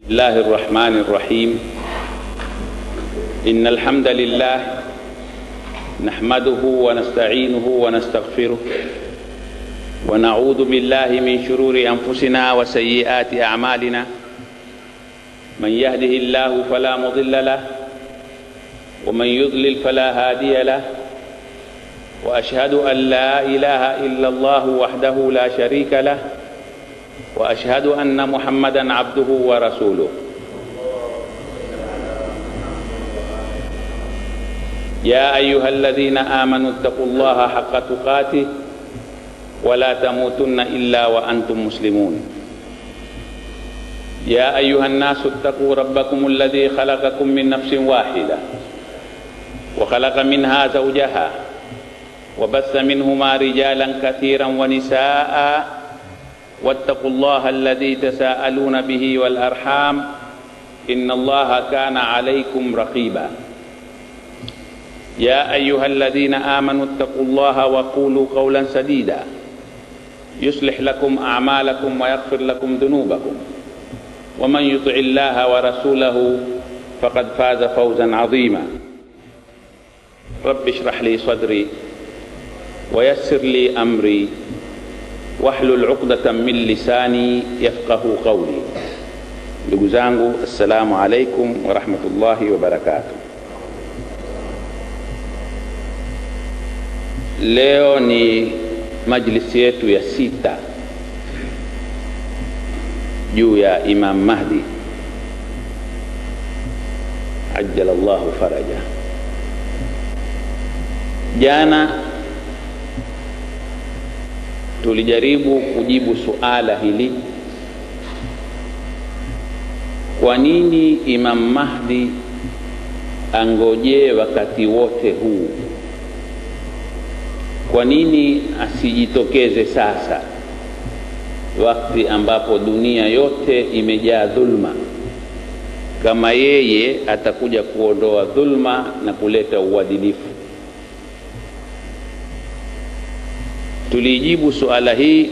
الله الرحمن الرحيم. إن الحمد لله نحمده ونستعينه ونستغفره ونعوذ بالله من شرور أنفسنا وسيئات أعمالنا. من يهده الله فلا مضل له ومن يضلل فلا هادي له، وأشهد أن لا إله إلا الله وحده لا شريك له، وأشهد أن محمدًا عبده ورسوله. يا أيها الذين آمنوا اتقوا الله حق تقاته ولا تموتن إلا وأنتم مسلمون. يا أيها الناس اتقوا ربكم الذي خلقكم من نفس واحدة وخلق منها زوجها وبث منهما رجالا كثيرا ونساء، واتقوا الله الذي تساءلون به والأرحام إن الله كان عليكم رقيبا. يا أيها الذين آمنوا اتقوا الله وقولوا قولا سديدا يصلح لكم أعمالكم ويغفر لكم ذنوبكم، ومن يطع الله ورسوله فقد فاز فوزا عظيما. رب اشرح لي صدري ويسر لي أمري واحلل عقدة من lisani yafqahu qawli. Ndugu zangu, assalamu alaikum wa rahmatullahi wa barakatuh. Leo ni majlisi yetu ya 6 juu ya Imam Mahdi ajjalallahu faraja. Jana tulijaribu kujibu suala hili: kwa nini Imam Mahdi angojee wakati wote huu? Kwa nini asijitokeze sasa, wakati ambapo dunia yote imejaa dhulma? Kama yeye atakuja kuondoa dhulma na kuleta uadilifu. Tulijibu suala hii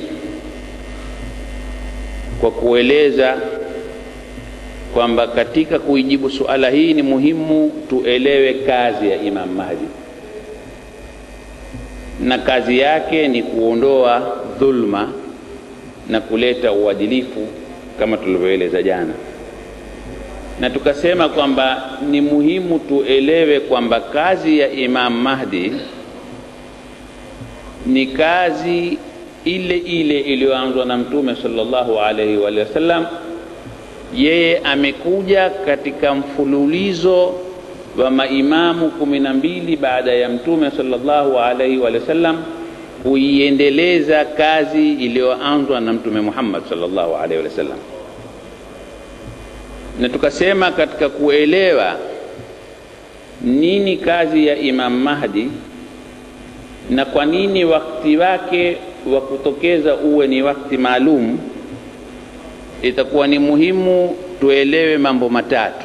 kwa kueleza kwamba katika kuijibu suala hii ni muhimu tuelewe kazi ya Imam Mahdi, na kazi yake ni kuondoa dhulma na kuleta uadilifu kama tulivyoeleza jana. Na tukasema kwamba ni muhimu tuelewe kwamba kazi ya Imam Mahdi ni kazi ile ile iliyoanzwa na Mtume sallallahu alaihi wa sallam. Yeye amekuja katika mfululizo wa maimamu 12 baada ya Mtume sallallahu alaihi wa sallam kuiendeleza kazi iliyoanzwa na Mtume Muhammad sallallahu alaihi wa sallam. Na tukasema katika kuelewa nini kazi ya Imam Mahdi na kwa nini wakati wake wa kutokeza uwe ni wakati maalum, itakuwa ni muhimu tuelewe mambo matatu.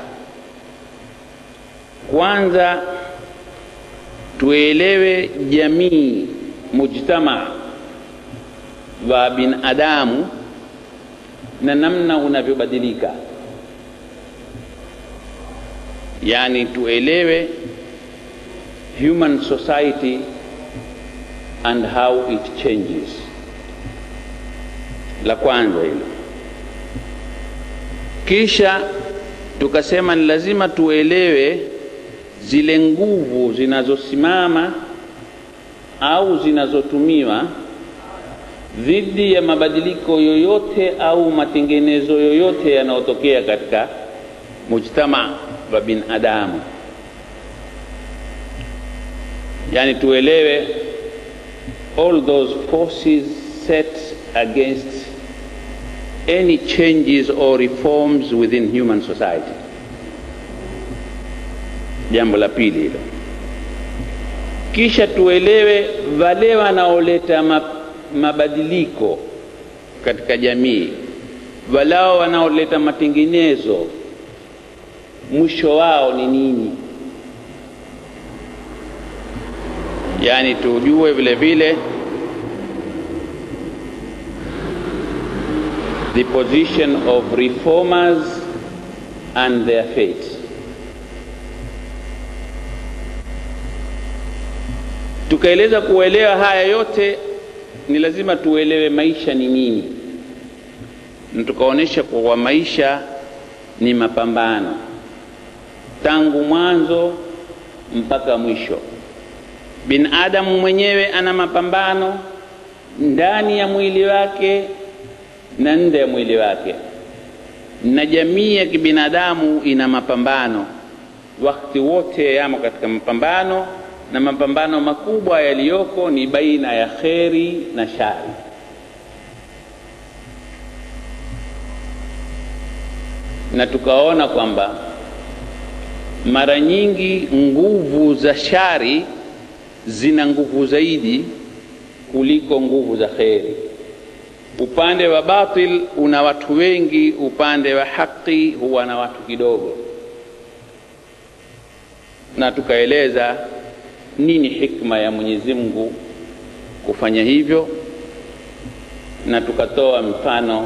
Kwanza, tuelewe jamii, mujtama wa binadamu na namna unavyobadilika. Yani tuelewe human society and how it changes. La kwanza hilo. Kisha tukasema ni lazima tuelewe zile nguvu zinazosimama au zinazotumiwa dhidi ya mabadiliko yoyote au matengenezo yoyote yanayotokea katika mujtama wa binadamu. Yani tuelewe all those forces set against any changes or reforms within human society. Jambo la pili hilo. Kisha tuelewe wale wanaoleta mabadiliko katika jamii, walao wanaoleta matengenezo, mwisho wao ni nini? Yani tujue vile vile the position of reformers and their fate. Tukaeleza kuelewa haya yote ni lazima tuelewe maisha ni nini, na tukaonesha kwa maisha ni mapambano tangu mwanzo mpaka mwisho. Binadamu mwenyewe ana mapambano ndani ya mwili wake na nje ya mwili wake, na jamii ya kibinadamu ina mapambano wakati wote, yamo katika mapambano, na mapambano makubwa yaliyoko ni baina ya kheri na shari. Na tukaona kwamba mara nyingi nguvu za shari zina nguvu zaidi kuliko nguvu za kheri. Upande wa batil una watu wengi, upande wa haki huwa na watu kidogo. Na tukaeleza nini hikma ya Mwenyezi Mungu kufanya hivyo, na tukatoa mfano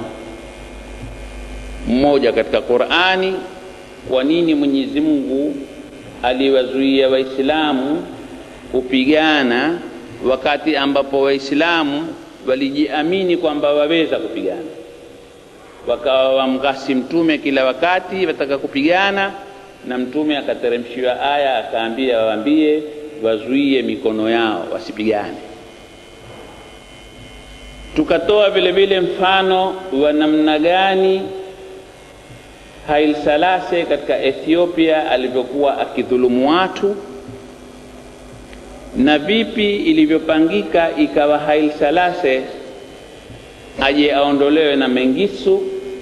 mmoja katika Qur'ani kwa nini Mwenyezi Mungu aliwazuia Waislamu kupigana wakati ambapo Waislamu walijiamini kwamba waweza kupigana. Wakawa wamgasi mtume kila wakati wataka kupigana, na mtume akateremshiwa aya akaambia waambie wazuie mikono yao wasipigane. Tukatoa vile vile mfano wa namna gani Haile Selassie katika Ethiopia alivyokuwa akidhulumu watu, na vipi ilivyopangika ikawa Haile Selassie aje aondolewe na Mengistu,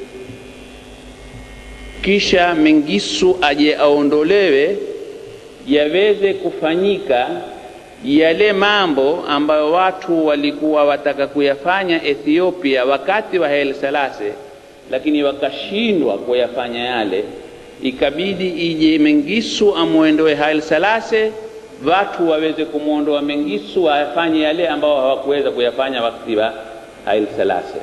kisha Mengistu aje aondolewe yaweze kufanyika yale mambo ambayo watu walikuwa wataka kuyafanya Ethiopia wakati wa Haile Selassie, lakini wakashindwa kuyafanya yale. Ikabidi ije Mengistu amuondoe Haile Selassie, watu waweze kumuondoa Mengistu wafanye yale ambao hawakuweza kuyafanya wakati wa Haile Selassie.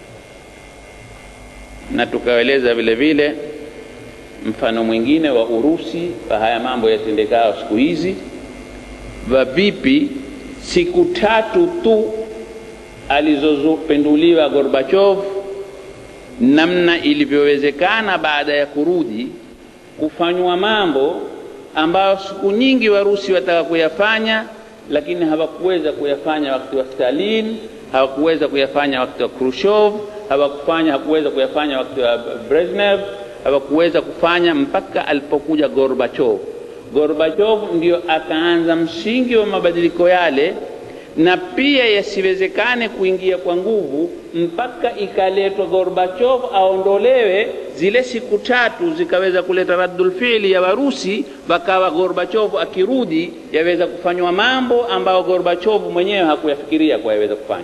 Na tukaeleza vile vile mfano mwingine wa Urusi wa haya mambo yatendekao siku hizi, wa vipi siku 3 tu alizopenduliwa Gorbachev, namna ilivyowezekana baada ya kurudi kufanywa mambo ambayo siku nyingi Warusi wataka kuyafanya, lakini hawakuweza kuyafanya wakati wa Stalin, hawakuweza kuyafanya wakati wa Khrushchev, hawakuweza kuyafanya wakati wa Brezhnev, hawakuweza kufanya mpaka alipokuja Gorbachev. Gorbachev ndio akaanza msingi wa mabadiliko yale, na pia yasiwezekane kuingia kwa nguvu mpaka ikaletwa Gorbachev aondolewe. Zile siku 3 zikaweza kuleta raddul fi'li ya Warusi, wakawa Gorbachev akirudi yaweza kufanywa mambo ambayo Gorbachev mwenyewe hakuyafikiria kwa yaweza kufanya.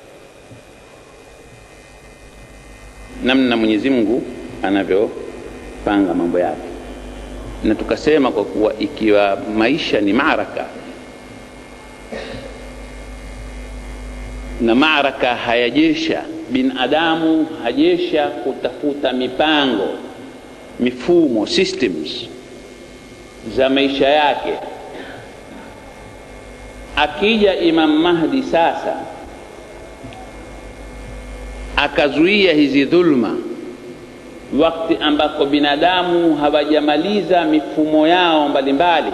Namna Mwenyezi Mungu anavyopanga mambo yake. Na tukasema kwa kuwa ikiwa maisha ni maaraka, na maaraka hayajesha, binadamu hajesha kutafuta mipango, mifumo, systems za maisha yake. Akija Imam Mahdi sasa akazuia hizi dhulma, wakati ambako binadamu hawajamaliza mifumo yao mbalimbali,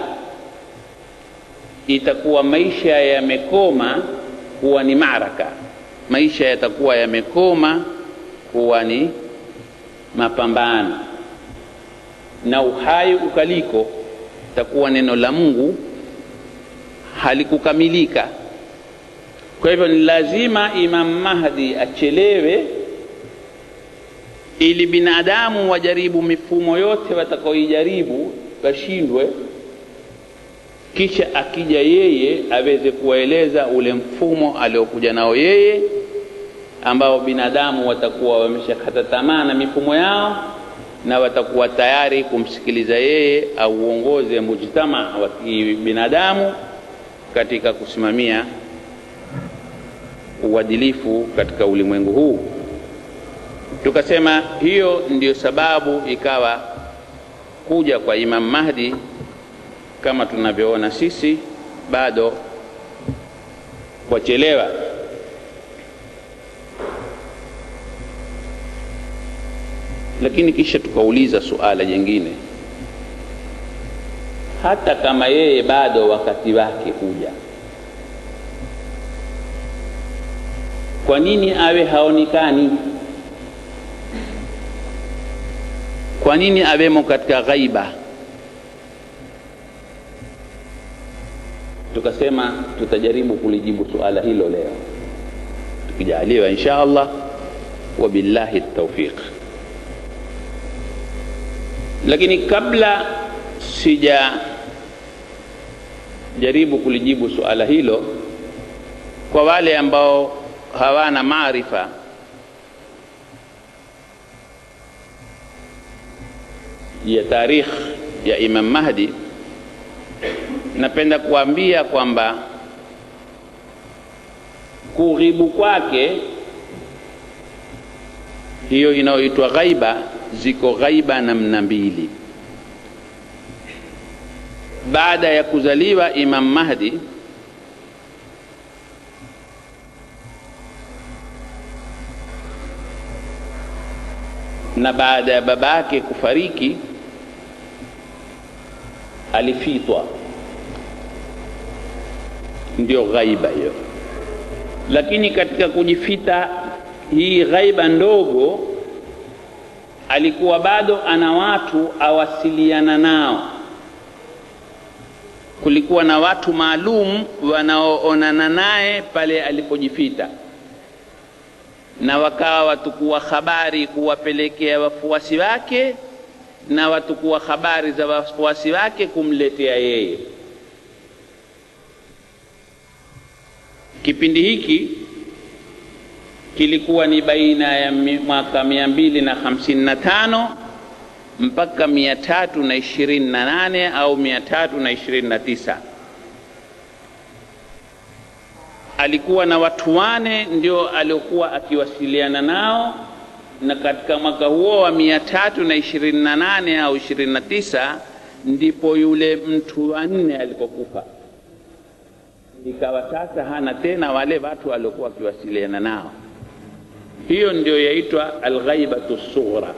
itakuwa maisha yamekoma kuwa ni maaraka, maisha yatakuwa yamekoma kuwa ni mapambano, na uhai ukaliko takuwa neno la Mungu halikukamilika. Kwa hivyo ni lazima Imam Mahdi achelewe ili binadamu wajaribu mifumo yote watakaoijaribu washindwe, kisha akija yeye aweze kuwaeleza ule mfumo aliokuja nao yeye, ambao binadamu watakuwa wameshakata tamaa na mifumo yao na watakuwa tayari kumsikiliza yeye au uongoze mujtama wa binadamu katika kusimamia uadilifu katika ulimwengu huu. Tukasema hiyo ndiyo sababu ikawa kuja kwa Imam Mahdi kama tunavyoona sisi bado kuchelewa. Lakini kisha tukauliza suala jingine, hata kama yeye bado wakati wake kuja, kwa nini awe haonekani? Kwa nini awemo katika ghaiba? Tukasema tutajaribu kulijibu suala hilo leo tukijaliwa insha Allah, wa billahi tawfiq. Lakini kabla sija jaribu kulijibu suala hilo, kwa wale ambao hawana maarifa ya tarikh ya Imam Mahdi, napenda kuambia kwamba kughibu kwake, hiyo inayoitwa ghaiba, ziko ghaiba namna mbili. Baada ya kuzaliwa Imam Mahdi, na baada ya babake kufariki, alifitwa, ndio ghaiba hiyo. Lakini katika kujifita hii ghaiba ndogo, alikuwa bado ana watu awasiliana nao. Kulikuwa na watu maalum wanaoonana naye pale alipojifita, na wakawa watukuwa habari kuwapelekea wafuasi wake, na watukuwa habari za wafuasi wake kumletea yeye. Kipindi hiki kilikuwa ni baina ya mwaka 255 mpaka 328 au 329. Alikuwa na watu 4 ndio aliokuwa akiwasiliana nao, na katika mwaka huo wa 328 au 29 ndipo yule mtu wa 4 alipokufa. Ikawa sasa hana tena wale watu waliokuwa akiwasiliana nao. Hiyo ndio yaitwa al-ghaibatu sughra.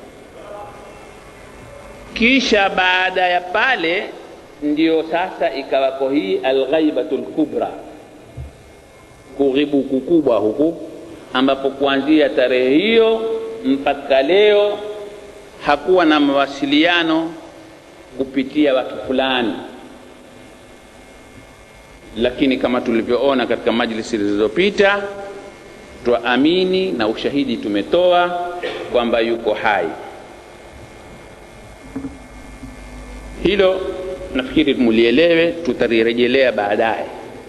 Kisha baada ya pale ndio sasa ikawako hii al-ghaibatu al-kubra, kughibu kukubwa huku, ambapo kuanzia tarehe hiyo mpaka leo hakuwa na mawasiliano kupitia watu fulani. Lakini kama tulivyoona katika majlisi zilizopita, tuamini na ushahidi tumetoa kwamba yuko hai. Hilo nafikiri mulielewe, tutalirejelea baadaye.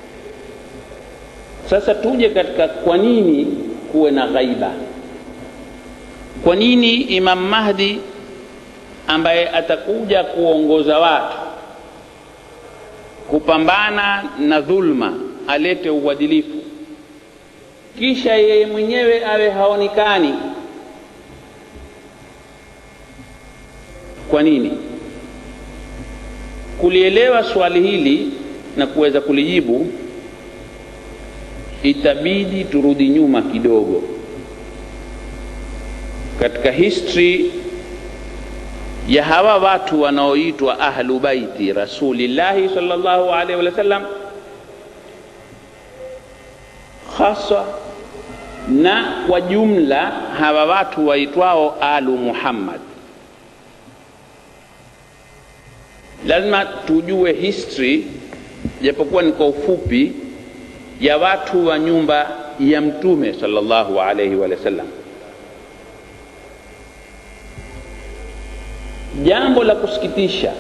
Sasa tuje katika kwa nini kuwe na ghaiba. Kwa nini Imam Mahdi ambaye atakuja kuongoza watu kupambana na dhulma, alete uadilifu, kisha yeye mwenyewe awe haonekani? Kwa nini? Kulielewa swali hili na kuweza kulijibu, itabidi turudi nyuma kidogo katika history ya hawa watu wanaoitwa ahlu baiti Rasulillahi sallallahu alaihi wasallam, hasa na kwa jumla hawa watu waitwao alu Muhammad. Lazima tujue history, japokuwa ni kwa ufupi, ya watu wa nyumba ya Mtume sallallahu alaihi wasallam. Jambo la kusikitisha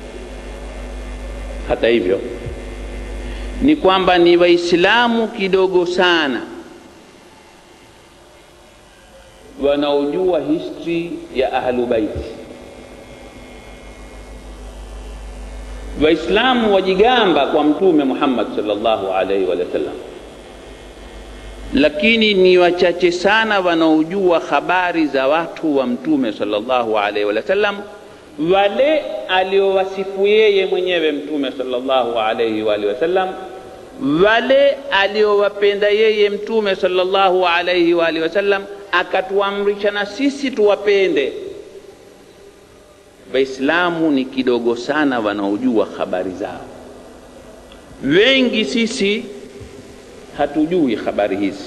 hata hivyo ni kwamba ni Waislamu kidogo sana wanaojua history ya ahlu baiti. Waislamu wajigamba kwa Mtume Muhammad sallallahu alaihi wasallam, lakini ni wachache sana wanaojua habari za watu wa Mtume sallallahu alaihi wasallam wale aliowasifu yeye mwenyewe Mtume sallallahu alayhi wa sallam, wale aliowapenda yeye Mtume sallallahu alayhi wa sallam, akatuamrisha na sisi tuwapende. Waislamu ni kidogo sana wanaojua habari zao. Wengi sisi hatujui habari hizi.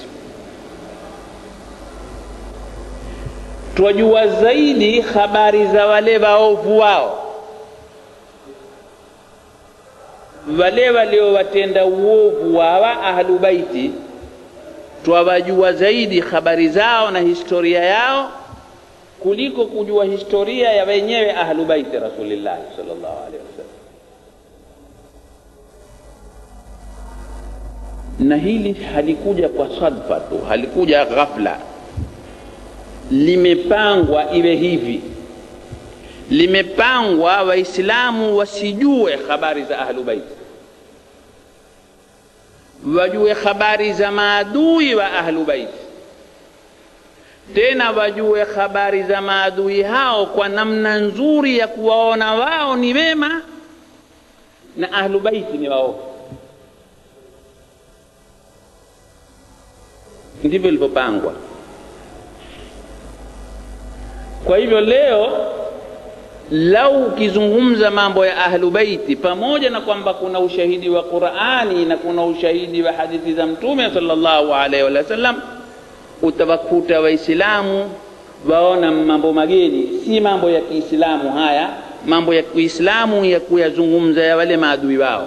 Twajua zaidi habari za wale waovu wao, wale waliowatenda uovu wa ahlu baiti. Twawajua zaidi habari zao na historia yao kuliko kujua historia ya wenyewe ahlu baiti Rasulillah sallallahu alaihi wasallam. Na hili halikuja kwa sadfa tu, halikuja ghafla, limepangwa iwe hivi. Limepangwa Waislamu wasijue habari za ahlu bait, wajue habari za maadui wa ahlu bait, tena wajue habari za maadui hao kwa namna nzuri ya kuwaona wao ni wema na ahlu bait ni waovu. Ndivyo ilivyopangwa. Kwa hivyo leo lau ukizungumza mambo ya ahlu baiti, pamoja na kwamba kuna ushahidi wa Qur'ani na kuna ushahidi wa hadithi za Mtume sallallahu alaihi wa sallam, utawakuta Waislamu waona mambo mageni, si mambo ya Kiislamu haya, mambo ya Kiislamu ya kuyazungumza ya wale maadui wao.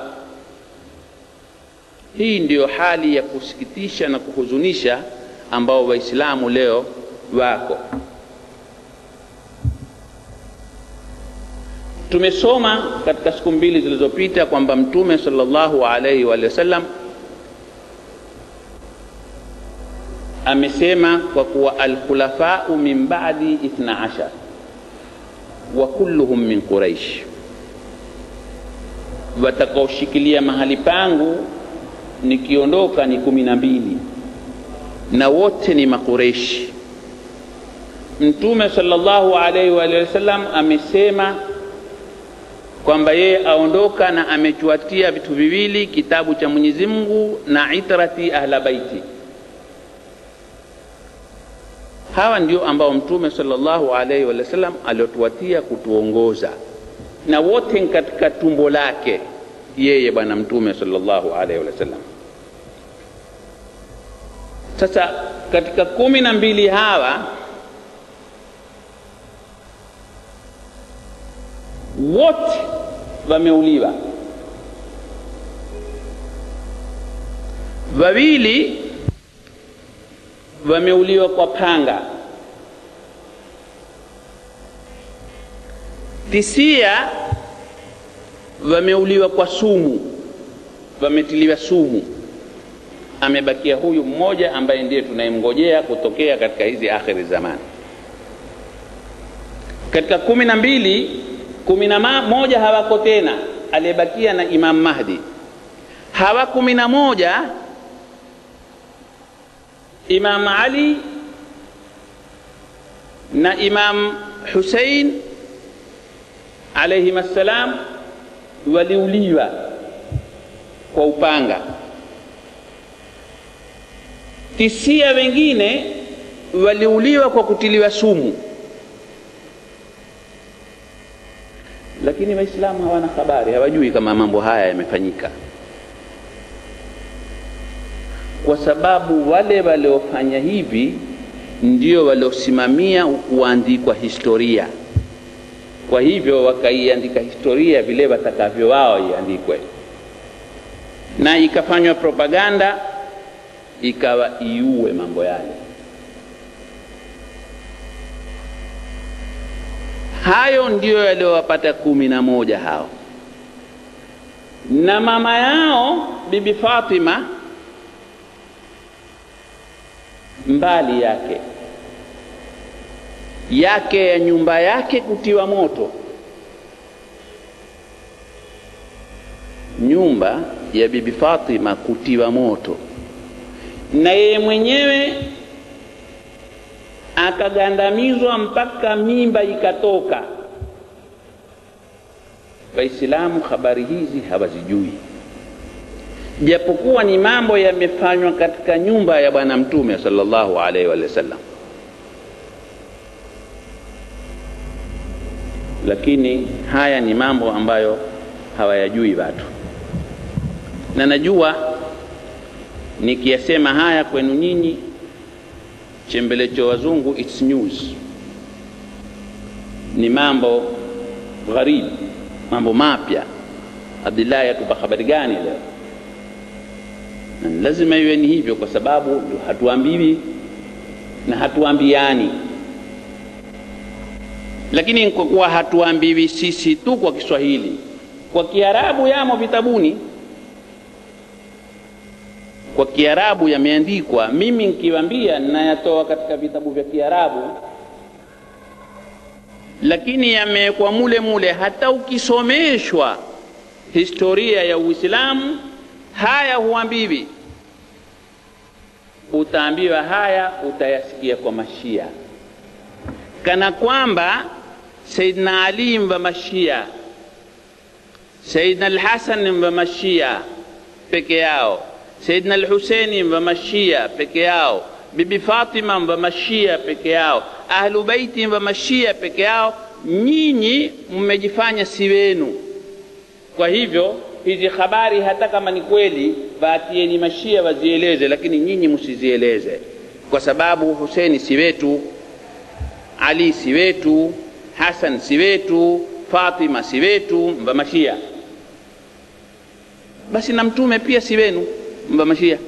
Hii ndiyo hali ya kusikitisha na kuhuzunisha ambao Waislamu leo wako. Tumesoma katika siku mbili zilizopita kwamba Mtume sallallahu alaihi wa sallam amesema kwa kuwa al-khulafa'u min ba'di 12 wa kulluhum min Quraish, watakaoshikilia mahali pangu nikiondoka ni 12 na wote ni Makureishi. Mtume sallallahu alaihi wa sallam amesema kwamba yeye aondoka na amechuatia vitu viwili, kitabu cha Mwenyezi Mungu na itrati ahla baiti. Hawa ndio ambao Mtume sallallahu alaihi wa sallam aliotuatia kutuongoza, na wote katika tumbo lake yeye bwana Mtume sallallahu alaihi wa sallam. Sasa katika 12 hawa wote wameuliwa. Wawili wameuliwa kwa panga, 9 wameuliwa kwa sumu, wametiliwa sumu. Amebakia huyu mmoja ambaye ndiye tunayemngojea kutokea katika hizi akhiri zamani. Katika 12, 11 hawako tena, aliyebakia na Imam Mahdi. Hawa 11, Imam Ali na Imam Hussein alayhi assalam waliuliwa kwa upanga. 9 wengine waliuliwa kwa kutiliwa sumu. Lakini Waislamu hawana habari, hawajui kama mambo haya yamefanyika, kwa sababu wale waliofanya hivi ndio waliosimamia kuandikwa historia. Kwa hivyo wakaiandika historia vile watakavyo wao iandikwe, na ikafanywa propaganda ikawa iue mambo yale. Hayo ndio yaliowapata 11 hao. Na mama yao Bibi Fatima, mbali yake ya nyumba yake kutiwa moto. Nyumba ya Bibi Fatima kutiwa moto, na yeye mwenyewe akagandamizwa mpaka mimba ikatoka. Waislamu habari hizi hawazijui, japokuwa ni mambo yamefanywa katika nyumba ya bwana mtume sallallahu alaihi wasallam, lakini haya ni mambo ambayo hawayajui watu. Na najua nikiyasema haya kwenu nyinyi chembelecho wazungu it's news, ni mambo gharibu, mambo mapya. Abdullah yatupa habari gani leo? Na lazima iwe ni hivyo, kwa sababu hatuambiwi na hatuambiani. Lakini kwa kuwa hatuambiwi sisi tu kwa Kiswahili, kwa Kiarabu yamo vitabuni, kwa Kiarabu yameandikwa. Mimi nikiwaambia ninayatoa katika vitabu vya Kiarabu, lakini yamekuwa mule mule. Hata ukisomeshwa historia ya Uislamu haya huambiwi, utaambiwa haya utayasikia kwa Mashia, kana kwamba Saidina Ali mba Mashia, Saidina al-Hasan mba Mashia peke yao, Saidina al-Husaini mba Mashia peke yao, Bibi Fatima mba Mashia peke yao, Ahlu Baiti mba Mashia peke yao. Nyinyi mmejifanya si wenu. Kwa hivyo hizi habari hata kama ni kweli, baatieni Mashia wazieleze, lakini nyinyi msizieleze, kwa sababu Husaini si wetu, Ali si wetu, Hasan si wetu, Fatima si wetu, mba Mashia. Basi na mtume pia si wenu, mba Mashia.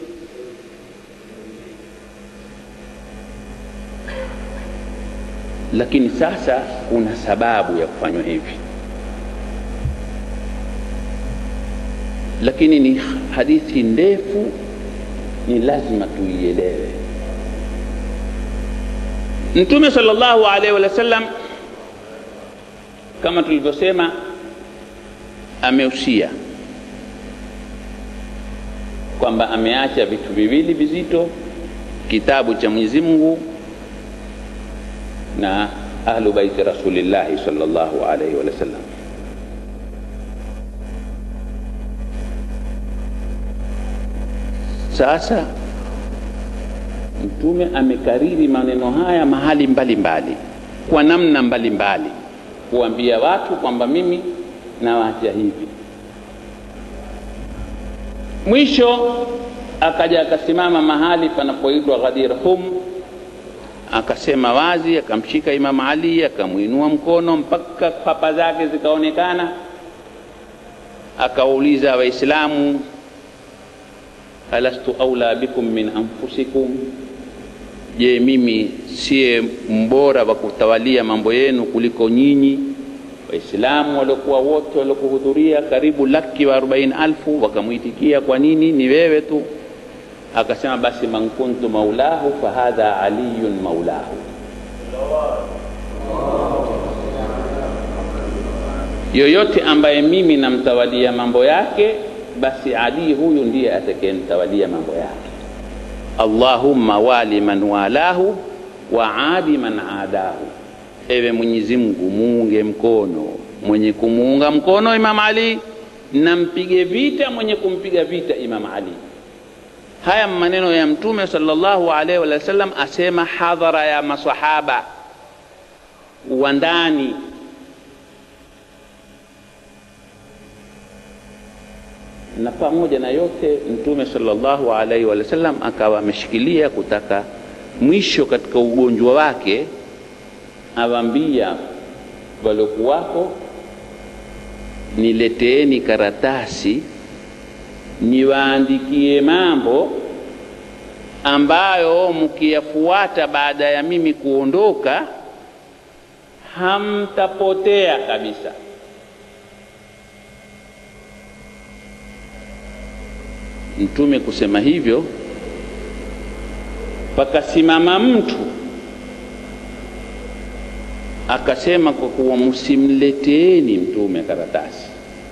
Lakini sasa kuna sababu ya kufanywa hivi, lakini ni hadithi ndefu, ni lazima tuielewe. Mtume sallallahu alaihi wasallam kama tulivyosema ameusia kwamba ameacha vitu viwili vizito, kitabu cha Mwenyezi Mungu na ahlu baiti Rasulillah sallallahu alaihi wasallam. Sasa mtume amekariri maneno haya mahali mbalimbali, kwa namna mbalimbali, kuambia watu kwamba mimi nawaacha hivi. Mwisho akaja akasimama mahali panapoitwa Ghadir Hum, akasema wazi, akamshika Imam Ali, akamuinua mkono mpaka papa zake zikaonekana, akauliza Waislamu, alastu aula bikum min anfusikum, je, mimi siye mbora wa kutawalia mambo yenu kuliko nyinyi? Waislamu waliokuwa wote waliokuhudhuria karibu 140,000 wakamuitikia, kwa nini? Ni wewe tu. Akasema basi man kuntu maulahu fahadha aliyun maulahu, yoyote ambaye mimi namtawalia mambo yake, basi Ali huyu ndiye atakayemtawalia mambo yake. Allahumma wali man walahu wa adi man adahu, ewe Mwenyezi Mungu muunge mkono mwenye kumuunga mkono Imam Ali, na mpige vita mwenye kumpiga vita Imam Ali. Haya maneno ya Mtume sallallahu alaihi wasallam, asema hadhara ya masahaba wa ndani. Na pamoja na yote Mtume sallallahu alaihi wasallam akawa ameshikilia kutaka mwisho katika ugonjwa wake awambia waliokuwako, nileteeni karatasi niwaandikie mambo ambayo mkiyafuata baada ya mimi kuondoka hamtapotea kabisa. Mtume kusema hivyo, pakasimama mtu akasema, kwa kuwa msimleteeni Mtume karatasi,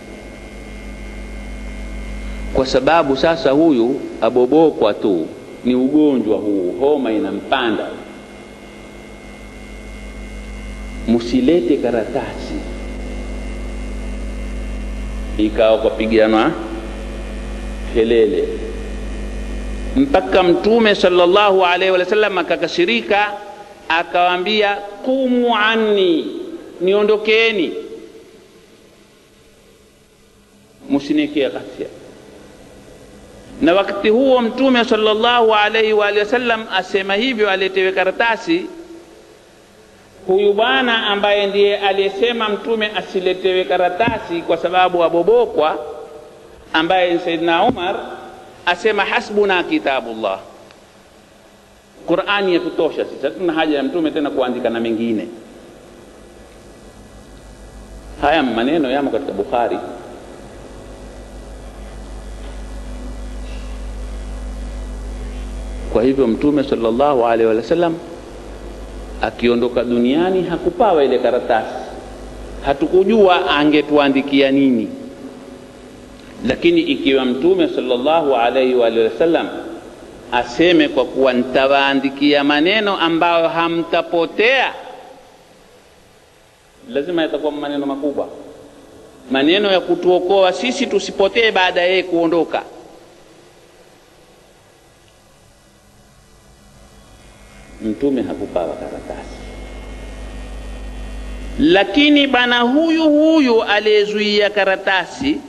kwa sababu sasa huyu abobokwa tu, ni ugonjwa huu, homa inampanda, msilete karatasi. ikawa kupiganwa kelele mpaka Mtume sallallahu alaihi wasallam akakasirika, akawaambia qumu anni, niondokeni, msinikie ghasia. Na wakati huo Mtume sallallahu alaihi wasallam asema hivyo, aletewe karatasi. Huyu bwana ambaye ndiye aliyesema Mtume asiletewe karatasi kwa sababu abobokwa, ambaye Saidina Umar, asema hasbuna kitabullah, Qur'ani yatutosha sisi, hatuna haja ya Mtume tena kuandika na mengine. Haya maneno yamo katika Bukhari. Kwa hivyo Mtume sallallahu alaihi wasallam akiondoka duniani hakupawa ile karatasi, hatukujua angetuandikia nini. Lakini ikiwa Mtume sallallahu alaihi wasallam aseme kwa kuwa nitawaandikia maneno ambayo hamtapotea, lazima yatakuwa maneno makubwa, maneno ya kutuokoa sisi tusipotee baada yeye kuondoka. Mtume hakupawa karatasi, lakini bana huyu aliyezuia karatasi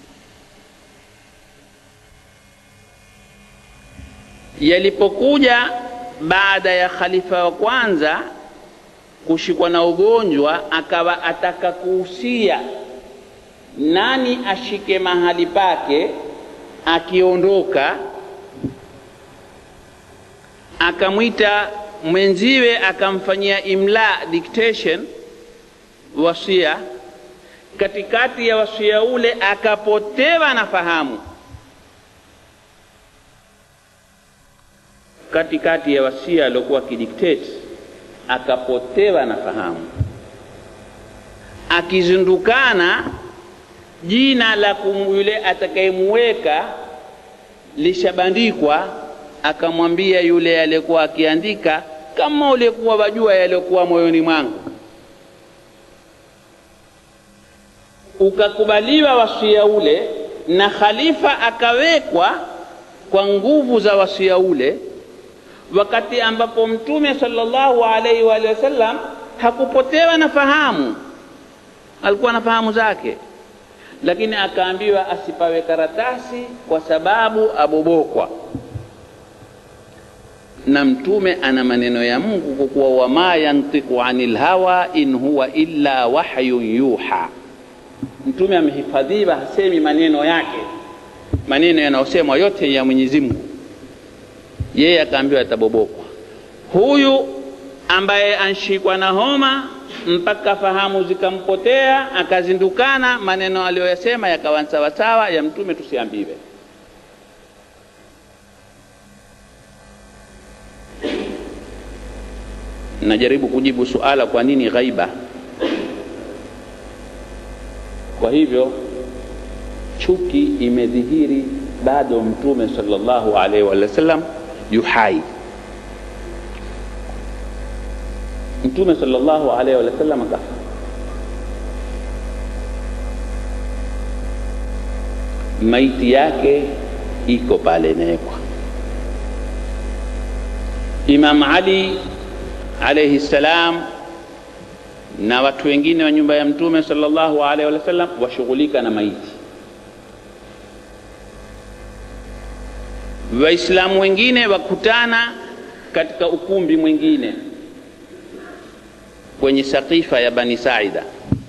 yalipokuja baada ya khalifa wa kwanza kushikwa na ugonjwa, akawa ataka kuhusia nani ashike mahali pake akiondoka, akamwita mwenziwe akamfanyia imla, dictation, wasia. Katikati ya wasia ule akapotewa na fahamu, katikati ya wasia aliokuwa kidictate akapotewa na fahamu, akizindukana jina la yule atakayemweka lishabandikwa, akamwambia yule aliyekuwa akiandika, kama ulikuwa wajua yaliokuwa moyoni mwangu. Ukakubaliwa wasia ule na khalifa akawekwa kwa nguvu za wasia ule, wakati ambapo Mtume sallallahu alaihi wasallam hakupotewa na fahamu, alikuwa na fahamu zake, lakini akaambiwa asipawe karatasi kwa sababu abobokwa. Na Mtume ana maneno ya Mungu kwa kuwa wama yantiqu anil hawa in huwa illa wahyun yuha. Mtume amehifadhiwa, hasemi maneno yake, maneno yanayosemwa yote ya Mwenyezi Mungu. Yeye akaambiwa atabobokwa. Huyu ambaye anshikwa na homa mpaka fahamu zikampotea, akazindukana, maneno aliyoyasema yakawa sawa sawa ya Mtume, tusiambiwe. Najaribu kujibu suala kwa nini ghaiba. Kwa hivyo chuki imedhihiri bado Mtume sallallahu alaihi wasallam yuhai. Mtume sallallahu alaihi wasallam akafa, maiti yake iko pale inawekwa. Imam Ali alayhi salam na watu wengine wa nyumba ya Mtume sallallahu alaihi wasallam washughulika na maiti. Waislamu wengine wakutana katika ukumbi mwingine kwenye Saqifa ya Bani Saida,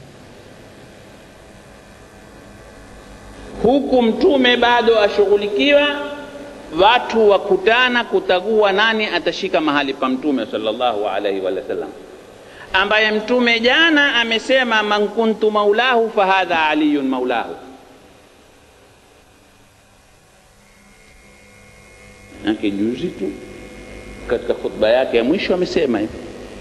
huku Mtume bado ashughulikiwa. Watu wakutana kutagua nani atashika mahali pa Mtume sallallahu alaihi wasallam, ambaye Mtume jana amesema man kuntu maulahu fahadha aliyun maulahu. Na juzi tu katika khutba yake ya mwisho amesema hivi.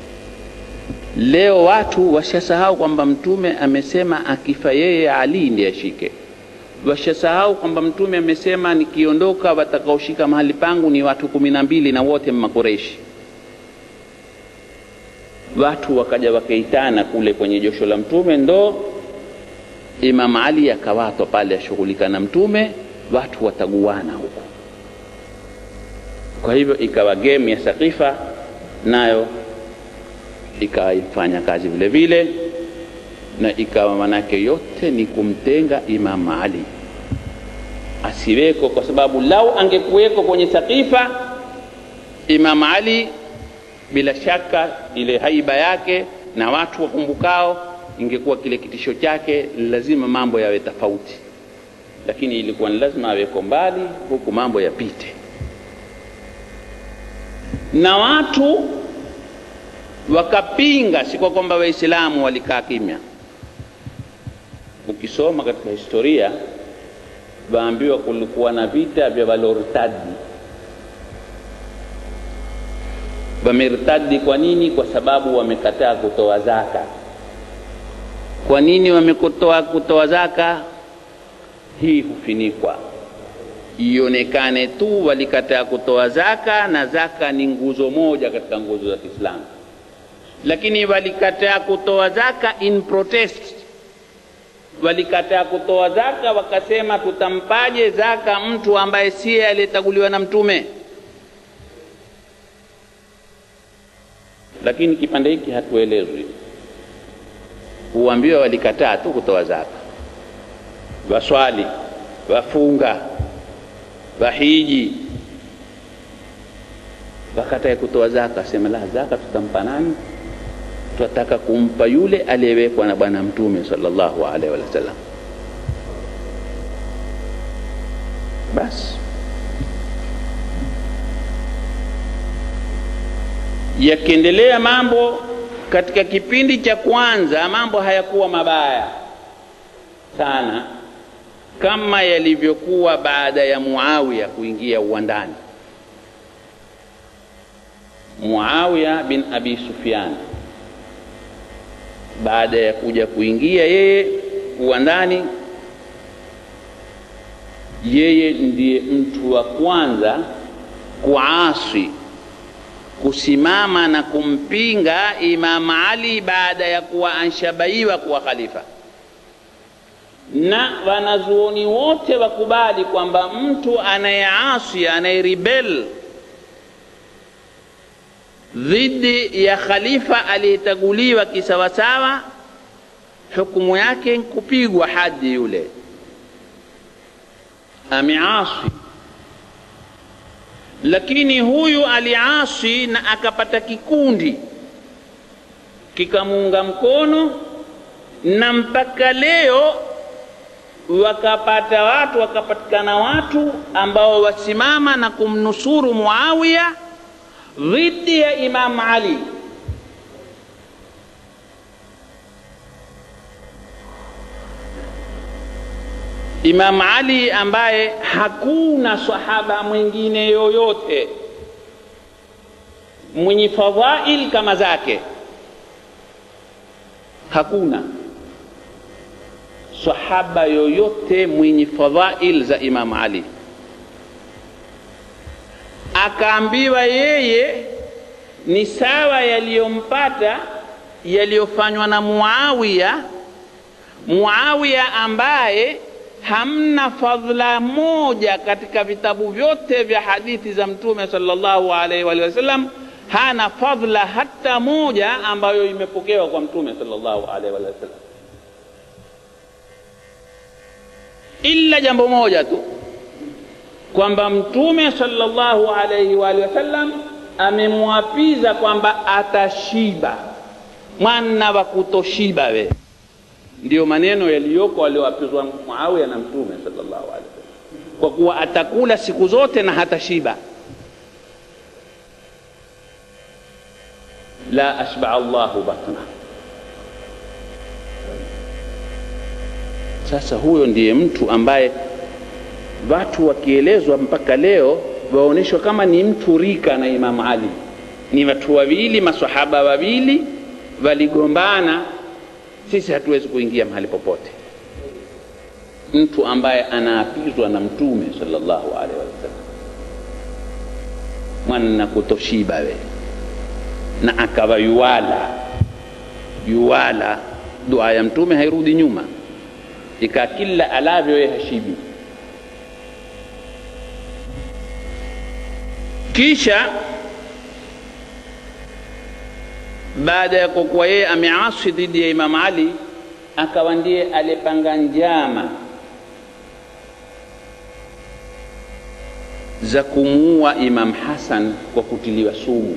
Leo watu washasahau kwamba Mtume amesema akifa yeye Ali ndiye ashike. Washasahau kwamba Mtume amesema nikiondoka watakaoshika mahali pangu ni watu 12 na wote Makureishi. Watu wakaja wakaitana kule kwenye josho la Mtume, ndo Imam Ali akawatwa pale ashughulika na mtume, watu wataguana huko. Kwa hivyo ikawa game ya Saqifa nayo ikaifanya kazi vile vile, na ikawa manake yote ni kumtenga Imam Ali asiweko, kwa sababu lau angekuweko kwenye Saqifa Imam Ali, bila shaka ile haiba yake na watu wakumbukao, ingekuwa kile kitisho chake lazima mambo yawe tofauti, lakini ilikuwa ni lazima aweko mbali huku mambo yapite. Na watu wakapinga, si kwa kwamba Waislamu walikaa kimya. Ukisoma katika historia waambiwa kulikuwa na vita vya walortadi. Wamertadi kwa nini? Kwa sababu wamekataa kutoa zaka. Kwa nini wamekutoa kutoa zaka? Hii hufinikwa ionekane tu walikataa kutoa zaka, na zaka ni nguzo moja katika nguzo za Kiislamu, lakini walikataa kutoa zaka in protest. Walikataa kutoa zaka, wakasema tutampaje zaka mtu ambaye si aliyetaguliwa na mtume? Lakini kipande hiki hatuelezwi. Huambiwa walikataa tu kutoa zaka, waswali, wafunga, wahiji, wakataa kutoa zaka. Sema la, zaka tutampa nani? Tunataka kumpa yule aliyewekwa na bwana mtume sallallahu alaihi wasallam. Basi yakiendelea mambo katika kipindi cha kwanza, mambo hayakuwa mabaya sana kama yalivyokuwa baada ya Muawiya kuingia uwandani. Muawiya bin Abi Sufyan baada ya kuja kuingia yeye uwandani, yeye ndiye mtu wa kwanza kuasi, kusimama na kumpinga Imam Ali baada ya kuwa anshabaiwa kuwa khalifa. Na wanazuoni wote wakubali kwamba mtu anayeasi, anayerebel dhidi ya khalifa aliyetaguliwa kisawasawa, hukumu yake kupigwa hadi. Yule ameasi, lakini huyu aliasi na akapata kikundi kikamuunga mkono, na mpaka leo wakapatikana watu ambao wasimama na kumnusuru Muawiya dhidi ya Imam Ali. Imam Ali ambaye hakuna sahaba mwingine yoyote mwenye fadhail kama zake. Hakuna sahaba yoyote mwenye fadhail za Imam Ali. Akaambiwa yeye ni sawa yaliyompata yaliyofanywa na Muawiya ambaye hamna fadhila moja katika vitabu vyote vya hadithi za mtume sallallahu alaihi wasallam, hana fadhila hata moja ambayo imepokewa kwa mtume sallallahu alaihi wasallam, illa jambo moja tu, kwamba mtume sallallahu alaihi wasallam amemwapiza kwamba atashiba, mwana wa kutoshiba we. Ndio maneno yaliyoko aliyoapizwa Muawiya na mtume sallallahu alaihi wasallam, kwa kuwa atakula siku zote na hatashiba. La ashba Allahu batna. Sasa huyo ndiye mtu ambaye watu wakielezwa mpaka leo waoneshwa kama ni mtu rika na Imam Ali. Ni watu wawili, maswahaba wawili waligombana, sisi hatuwezi kuingia mahali popote. Mtu ambaye anaapizwa na mtume sallallahu alaihi wasallam, mwana kutoshiba we, na akawa yuwala dua ya mtume hairudi nyuma. ika kila alavyo yeye hashibi. Kisha baada ya kuwa yeye ameasi dhidi ya Imam Ali, akawa ndiye alipanga njama za kumuua Imam Hassan kwa kutiliwa sumu,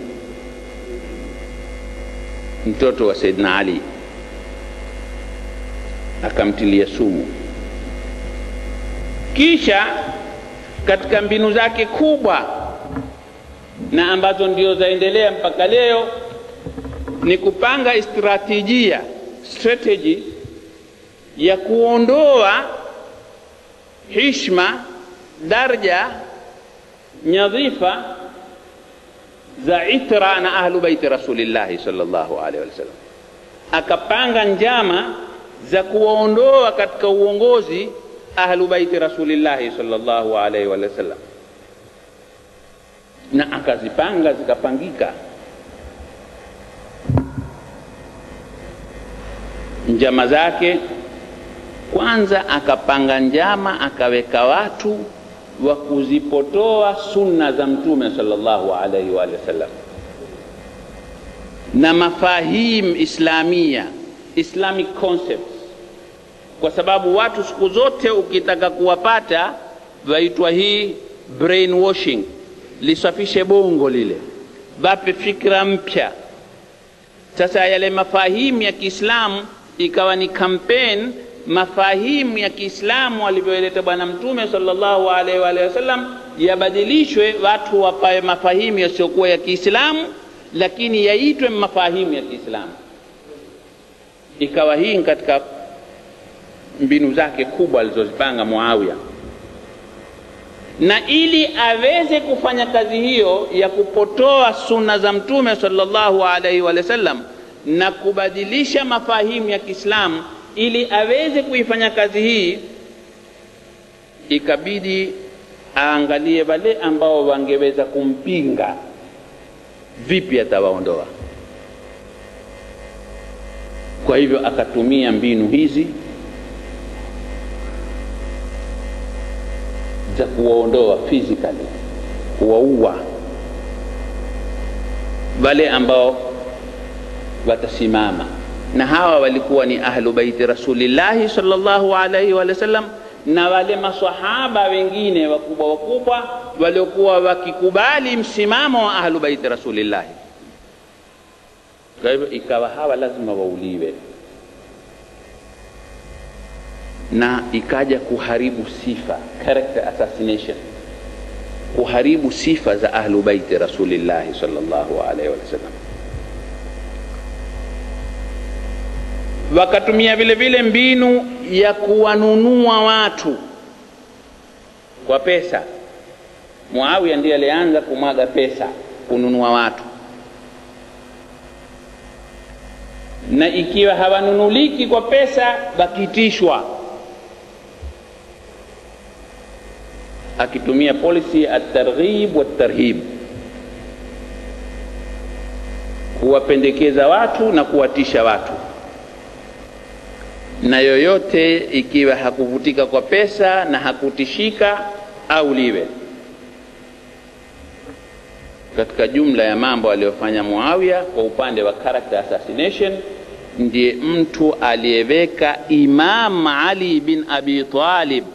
mtoto wa Saidina Ali, akamtilia sumu. Kisha katika mbinu zake kubwa na ambazo ndio zaendelea mpaka leo ni kupanga strategy ya kuondoa heshima, daraja, nyadhifa za itra na ahlu baiti Rasulillah sallallahu alaihi wasallam. Akapanga njama za kuondoa katika uongozi ahlu baiti Rasulillah sallallahu alaihi wasallam, na akazipanga zikapangika. Njama zake, kwanza akapanga njama, akaweka watu wa kuzipotoa sunna za Mtume sallallahu alaihi wasallam na mafahim islamia, islamic concepts, kwa sababu watu siku zote ukitaka kuwapata waitwa hii brainwashing, lisafishe bongo lile, bape fikra mpya. Sasa yale mafahimu ya Kiislamu ikawa ni campaign, mafahimu ya Kiislamu alivyoeleta bwana Mtume sallallahu alaihi wasallam yabadilishwe, watu wapae mafahimu yasiokuwa ya Kiislamu lakini yaitwe mafahimu ya Kiislamu. Ikawa hii katika mbinu zake kubwa alizozipanga Muawiya, na ili aweze kufanya kazi hiyo ya kupotoa sunna za Mtume sallallahu alaihi wasallam na kubadilisha mafahimu ya Kiislamu, ili aweze kuifanya kazi hii, ikabidi aangalie wale ambao wangeweza kumpinga, vipi atawaondoa. Kwa hivyo akatumia mbinu hizi za kuwaondoa physically, kuwaua wale ambao watasimama, na hawa walikuwa ni ahlu baiti Rasulillah sallallahu alaihi wasallam na wale maswahaba wengine wakubwa waliokuwa wakikubali msimamo wa ahlu baiti Rasulillah. Kwa hivyo ikawa hawa lazima wauliwe, na ikaja kuharibu sifa, character assassination, kuharibu sifa za ahlu baiti Rasulillah sallallahu alaihi wasallam. Wakatumia vile vile mbinu ya kuwanunua watu kwa pesa. Muawiya ndiye alianza kumwaga pesa kununua watu, na ikiwa hawanunuliki kwa pesa bakitishwa, akitumia policy at-targhib wat-tarhib, kuwapendekeza watu na kuwatisha watu, na yoyote ikiwa hakuvutika kwa pesa na hakutishika au liwe. Katika jumla ya mambo aliyofanya Muawiya kwa upande wa character assassination, ndiye mtu aliyeweka Imam Ali bin Abi Talib,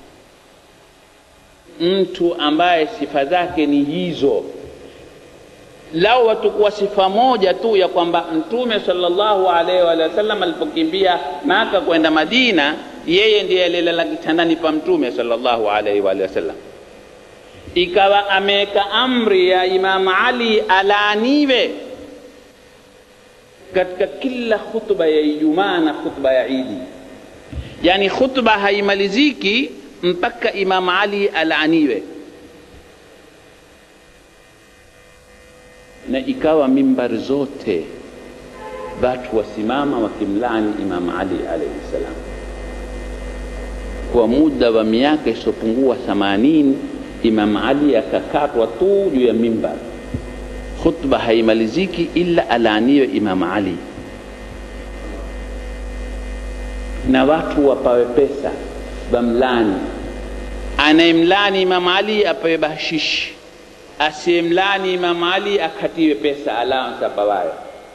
mtu ambaye sifa zake ni hizo. Lao watakuwa sifa moja tu ya kwamba Mtume sallallahu alaihi wasallam alipokimbia Maka kwenda Madina, yeye ndiye alilala kitandani pa Mtume sallallahu alaihi wasallam, ikawa ameweka amri ya Imam Ali alaaniwe katika kila khutba ya Ijumaa na khutba ya Idi. Yani khutba haimaliziki mpaka Imam Ali alaaniwe. Na ikawa mimbari zote watu wasimama wakimlaani Imam Ali alayhi salam kwa muda wa miaka isiyopungua 80. Imam Ali akakatwa tu juu ya mimbar, khutba haimaliziki illa alaaniwe Imam Ali. na watu wapawe pesa bamlani. Anayemlani Imam Ali apawe bahashishi, asiyemlani Imam Ali akatiwe pesa allowance apawaye.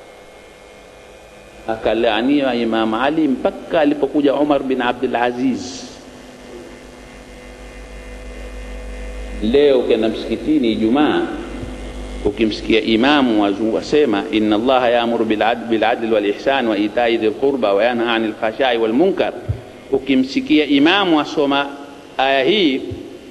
Akalaaniwa Imam Ali mpaka alipokuja Umar bin Abdul Aziz. Leo ukienda msikitini Ijumaa, ukimsikia imamu wasema inna Allah ya'muru bil adli wal ihsan wa ita'i dhil qurba wa yanha 'anil fahsha'i wal munkar, ukimsikia imamu asoma aya hii,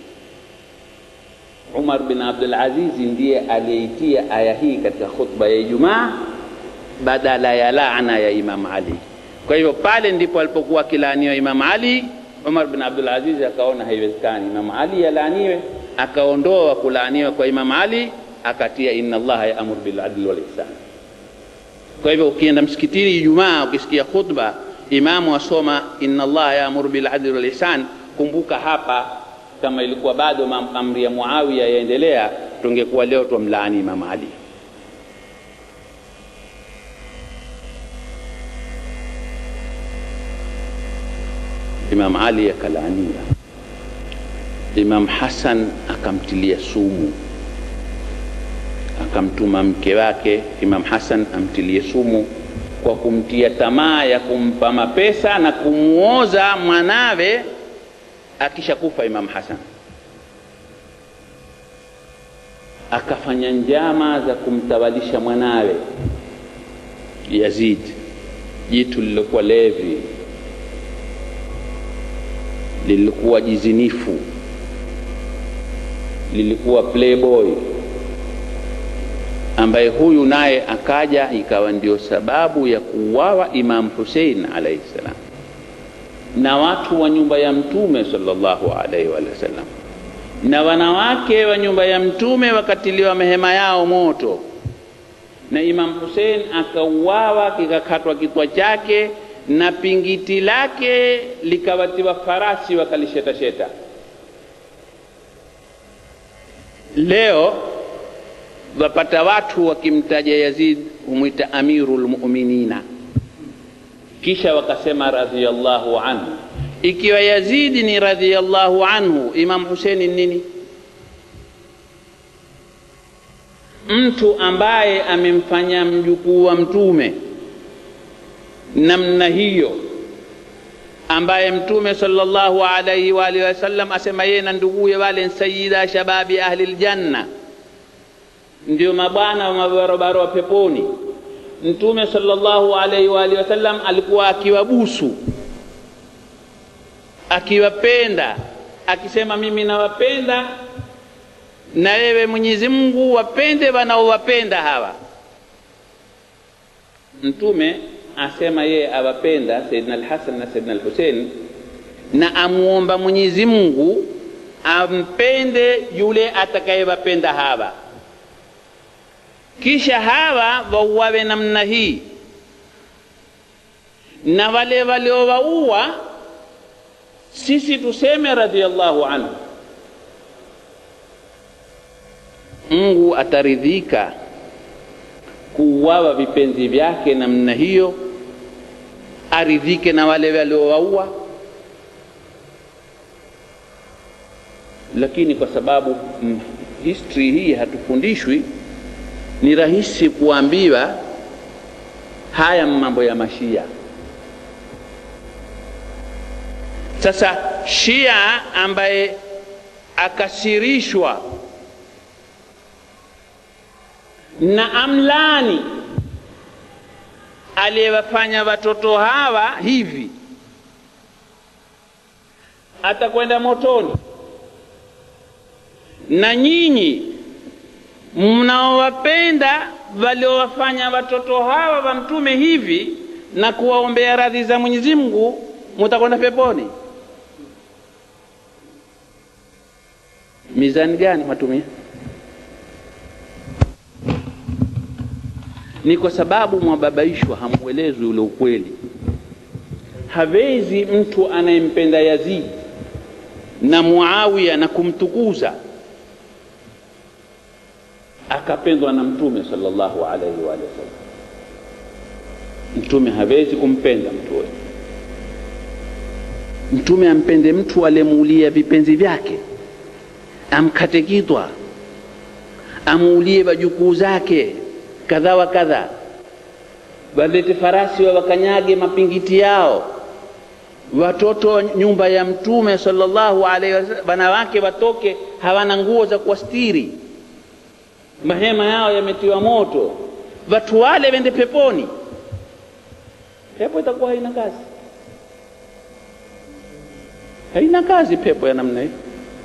Umar bin Abdul Aziz ndiye aliyeitia aya hii katika khutba ya Ijumaa badala ya laana ya Imam Ali. Kwa hivyo pale ndipo alipokuwa kilaaniwa Imam Ali, Umar bin Abdul Aziz akaona haiwezekani Imam Ali yalaaniwe, akaondoa kulaaniwa kwa Imam Ali, akatia inna Allah ya'muru bil adli wal ihsan. Kwa hivyo ukienda msikitini Ijumaa ukisikia khutba imamu asoma inna Allah ya'muru bil adli wal ihsan, kumbuka hapa kama ilikuwa bado amri ya Muawiya yaendelea, tungekuwa leo tumlaani Imam Ali. Imam Ali akalaaniwa. Imam Hassan akamtilia sumu, akamtuma mke wake Imam Hassan amtilie sumu kwa kumtia tamaa ya kumpa mapesa na kumuoza mwanawe akishakufa Imam Hassan. Akafanya njama za kumtawalisha mwanawe Yazid, jitu lilokuwa levi, lilikuwa jizinifu, lilikuwa playboy, ambaye huyu naye akaja ikawa ndio sababu ya kuuawa Imam Hussein alayhi salam na watu wa nyumba ya Mtume sallallahu alayhi wa sallam, na wanawake wa nyumba ya Mtume wakatiliwa mehema yao moto, na Imam Hussein akauawa, kikakatwa kichwa chake na pingiti lake likawatiwa farasi wakalisheta. Leo wapata watu wakimtaja Yazid humwita amirul mu'minina, kisha wakasema radhiyallahu anhu. Ikiwa Yazid ni radhiyallahu anhu, Imam Hussein ni nini? Mtu ambaye amemfanya mjukuu wa Mtume namna hiyo, ambaye Mtume sallallahu alayhi wa alihi wasallam asema yeye na nduguye wale sayyida shababi ahli aljanna, ndio mabwana wa mabarabara wa peponi. Mtume sallallahu alayhi wa alihi wasallam alikuwa akiwabusu, akiwapenda, akisema mimi nawapenda na wewe Mwenyezi Mungu wapende wanaowapenda hawa. Mtume asema yeye awapenda Sayyidina al-Hasan na Sayyidina al-Hussein, na amuomba Mwenyezi Mungu ampende yule atakayewapenda hawa, kisha hawa wauawe namna hii, na wale waliowaua sisi tuseme radhiyallahu anhu. Mungu ataridhika kuuawa vipenzi vyake namna hiyo, aridhike na wale waliowaua? Lakini kwa sababu history hii hatufundishwi, ni rahisi kuambiwa haya mambo ya mashia. Sasa Shia ambaye akasirishwa na amlani aliyewafanya watoto hawa hivi, atakwenda motoni. Na nyinyi mnaowapenda waliowafanya watoto hawa wa Mtume hivi na kuwaombea radhi za Mwenyezi Mungu, mtakwenda peponi. Mizani gani matumia? Ni kwa sababu mwababaishwa, hamuelezwi ule ukweli. Hawezi mtu anayempenda Yazid na Muawiya na kumtukuza akapendwa na Mtume sallallahu alaihi wa sallam. Mtume hawezi kumpenda mtu huyo. Mtume ampende mtu alemuulia vipenzi vyake, amkate kitwa, amuulie wajukuu zake kadha wa kadha, walete farasi wa wakanyage mapingiti yao, watoto nyumba ya Mtume sallallahu alaihi wasallam, wanawake watoke hawana nguo za kuastiri, mahema yao yametiwa moto, watu wale wende peponi. Pepo itakuwa haina kazi, haina kazi pepo ya namna hii.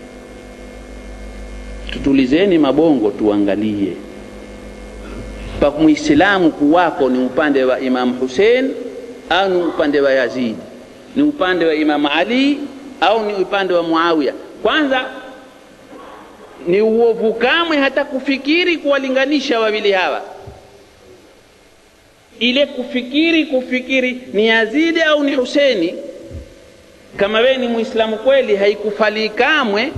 Tutulizeni mabongo tuangalie, pa muislamu kuwako ni upande wa Imam Hussein au ni upande wa Yazid, ni upande wa Imam Ali au ni upande wa Muawiya? Kwanza ni uovu kamwe hata kufikiri kuwalinganisha wawili hawa. Ile kufikiri ni Yazidi au ni Husaini, kama wewe ni muislamu kweli, haikufali kamwe.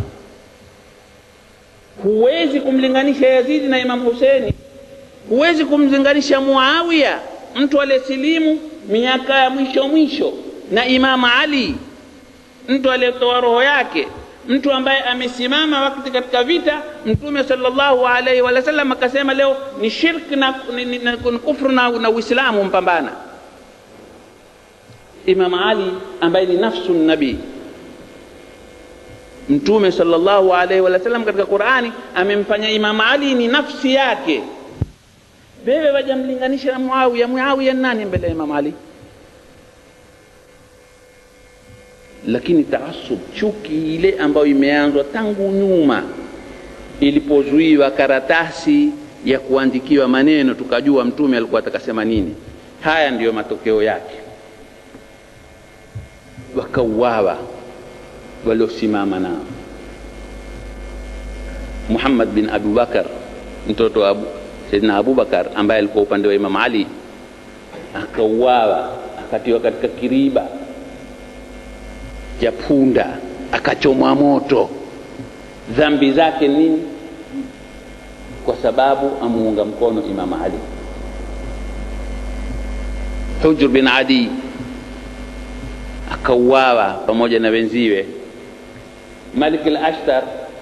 Huwezi kumlinganisha Yazidi na Imam Husaini, huwezi kumlinganisha Muawiya, mtu aliyesilimu miaka ya mwisho, na Imam Ali, mtu aliyetoa roho yake, mtu ambaye amesimama wakati katika vita Mtume sallallahu alaihi wasallam akasema leo ni shirki na kufru na Uislamu mpambana. Imam Ali ambaye ni nafsu nabii, Mtume sallallahu alaihi wasallam katika Qur'ani amemfanya Imam Ali ni nafsi yake. Wewe wajamlinganisha na Muawiya? Muawiya nani mbele ya Imam Ali? Lakini taasub, chuki ile ambayo imeanzwa tangu nyuma, ilipozuiwa karatasi ya kuandikiwa maneno tukajua Mtume alikuwa atakasema nini, haya ndiyo matokeo yake. Wakauawa waliosimama nao. Muhammad bin Abu Bakar, mtoto wa Sayyidina Abu Bakar ambaye alikuwa upande wa Imam Ali, akauawa, akatiwa katika kiriba cha punda, akachomwa moto. Dhambi zake nini? Kwa sababu amuunga mkono Imam Ali. Hujr bin Adi akauawa pamoja na wenziwe. Malik al-Ashtar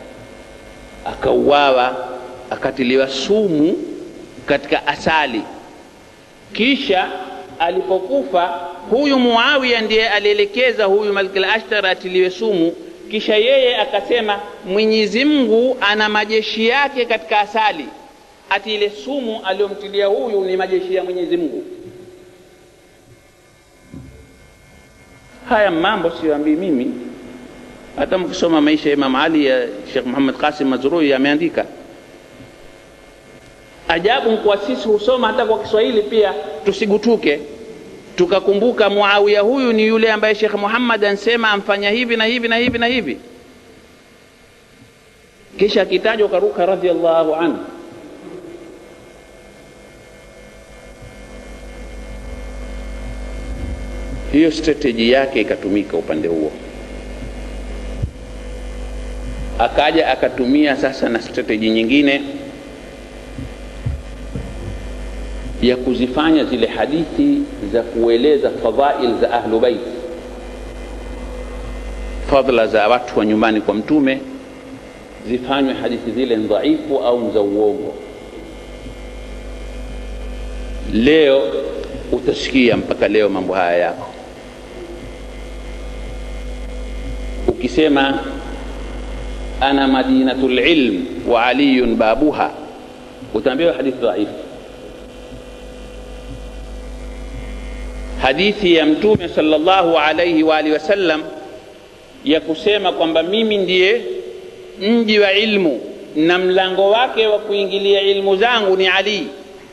akauawa, akatiliwa sumu katika asali. Kisha alipokufa huyu Muawiya ndiye alielekeza huyu Malik al-Ashtar atiliwe sumu. Kisha yeye akasema Mwenyezi Mungu ana majeshi yake katika asali, ati ile sumu aliyomtilia huyu ni majeshi ya Mwenyezi Mungu. Haya mambo siwaambii mimi, hata mkisoma maisha ya Imam Ali ya Sheikh Muhammad Qasim Mazrui ameandika. Ajabu kwa sisi husoma hata kwa Kiswahili pia tusigutuke, tukakumbuka Muawiya huyu ni yule ambaye Sheikh Muhammad ansema amfanya hivi na hivi na hivi na hivi, kisha kitajwa karuka radhiallahu anhu. Hiyo strategy yake ikatumika upande huo. Akaja akatumia sasa na strategy nyingine ya kuzifanya zile hadithi za kueleza fadhail za ahlu bait, fadla za watu wa nyumbani kwa Mtume, zifanywe hadithi zile dhaifu au za uongo. Leo utasikia mpaka leo mambo haya yako. Ukisema ana madinatul ilm wa aliyun babuha, utaambiwa hadithi dhaifu. Hadithi ya Mtume sallallahu alayhi wa alihi wasallam ya kusema kwamba mimi ndiye mji wa ilmu na mlango wake wa kuingilia ilmu zangu ni Ali,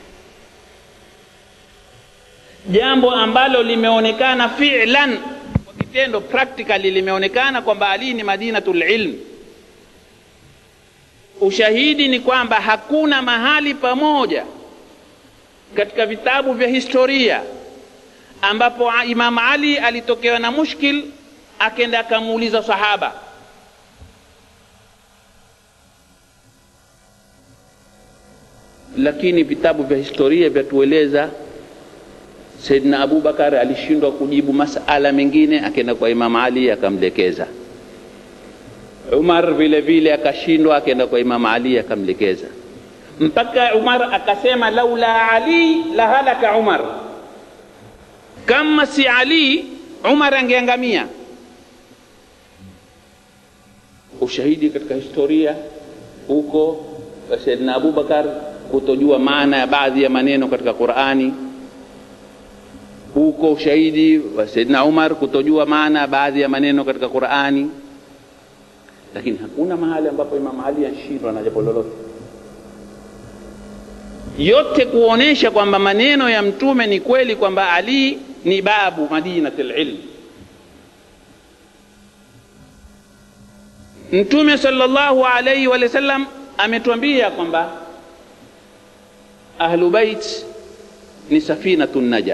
jambo ambalo limeonekana fi'lan, kwa kitendo practically limeonekana kwamba Ali ni madinatul ilm. Ushahidi ni kwamba hakuna mahali pamoja katika vitabu vya historia ambapo Imam Ali alitokewa na mushkil akenda akamuuliza sahaba. Lakini vitabu vya historia vyatueleza Saidina Abu Bakar alishindwa kujibu masala mengine, akaenda kwa Imam Ali akamlekeza. Umar vile vile akashindwa, akaenda kwa Imam Ali akamlekeza, mpaka Umar akasema laula Ali la halaka Umar, kama si Ali Umar angeangamia. Ushahidi katika historia huko Saidina Abu Bakar kutojua maana ya baadhi ya maneno katika Qur'ani, huko ushahidi wa Saidina Umar kutojua maana ya baadhi ya maneno katika Qur'ani. Lakini hakuna mahali ambapo Imam Ali ashindwa na jambo lolote, yote kuonesha kwamba maneno ya mtume ni kweli, kwamba Ali ni babu madinatul ilm. Mtume sallallahu alayhi wa sallam ametuambia kwamba ahlu bait ni safinatun naja.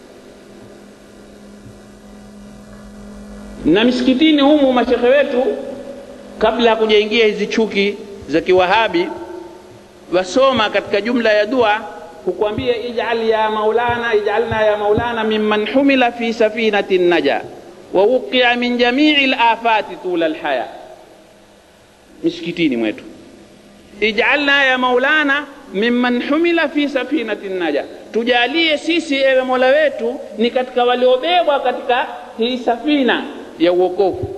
Na misikitini humu mashekhe wetu kabla kujaingia hizi chuki za kiwahabi wasoma katika jumla ya dua kukwambia ij'al ya maulana, ij'alna ya maulana mimman humila fi safinatin naja wa wuqi'a min jami'il afati tula alhaya. Misikitini mwetu ij'alna ya maulana mimman humila fi safinatin naja, tujalie sisi ewe Mola wetu ni katika waliobebwa katika hii safina ya wokovu.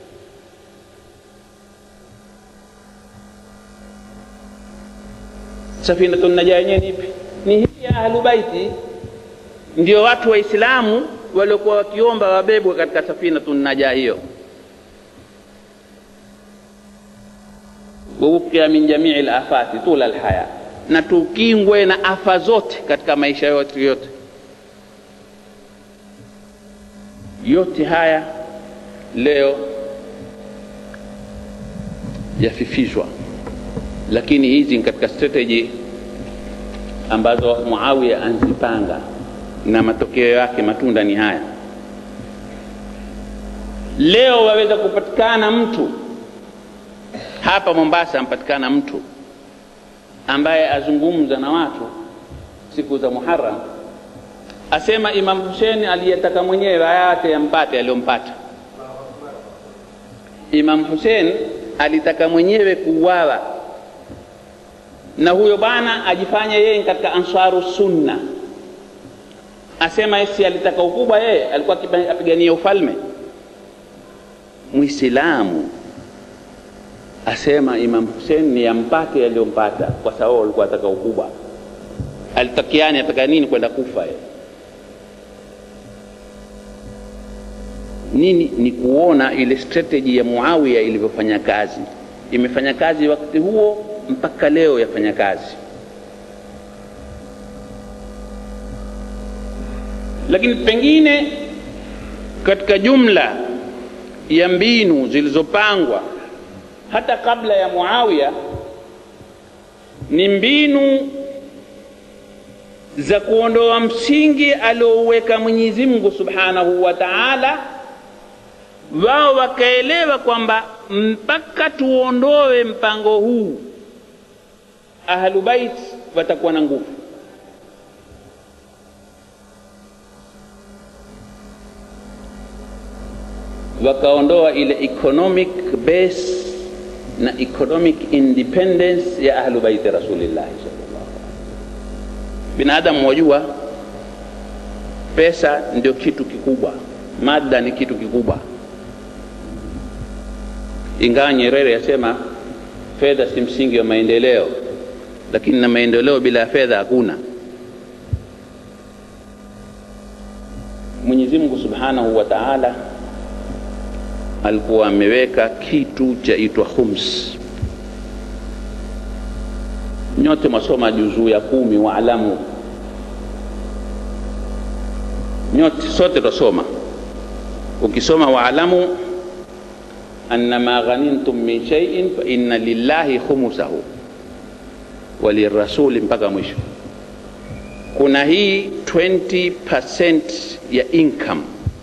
Safinatun naja yenyewe ni ipi? Ni hii ya ahlu baiti, ndio watu waislamu waliokuwa wakiomba wabebwe katika safinatun naja hiyo. Wuqiya min jami'il afati tula alhaya, na tukingwe na afa zote katika maisha yote. Yote haya leo yafifishwa, lakini hizi ni katika strategy ambazo Muawiya anzipanga, na matokeo yake matunda ni haya. Leo waweza kupatikana mtu hapa Mombasa, ampatikana mtu ambaye azungumza na watu siku za Muharram, asema Imam Hussein aliyetaka mwenyewe hayate yampate aliyompata. Imam Hussein alitaka mwenyewe kuuawa, na huyo bana ajifanya yeye katika ansaru sunna, asema yeye alitaka ukubwa, yeye alikuwa akipigania ufalme. Muislamu asema Imam Hussein ni yampate aliyompata, kwa sababu alikuwa ataka ukubwa. Alitakiani ataka nini? Kwenda kufa yeye. Nini? Ni kuona ile strategy ya Muawiya ilivyofanya kazi. Imefanya kazi wakati huo mpaka leo yafanya kazi. Lakini pengine katika jumla ya mbinu zilizopangwa hata kabla ya Muawiya ni mbinu za kuondoa msingi alioweka Mwenyezi Mungu Subhanahu wa Ta'ala. Wao wakaelewa kwamba mpaka tuondoe mpango huu ahlu bait watakuwa na nguvu. Wakaondoa ile economic base na economic independence ya ahlu bait Rasulillah sallallahu alaihi wasallam. Binadamu wajua pesa ndio kitu kikubwa, mada ni kitu kikubwa. Ingawa Nyerere yasema fedha si msingi wa maendeleo, lakini na maendeleo bila fedha hakuna. Mwenyezi Mungu Subhanahu wa Ta'ala alikuwa ameweka kitu cha itwa khums. Nyote masoma juzuu ya 10 waalamu, nyote sote tusoma. Ukisoma waalamu annama ghanimtum min shay'in fa inna lillahi khumsahu wa lirrasuli mpaka mwisho. Kuna hii 20% ya income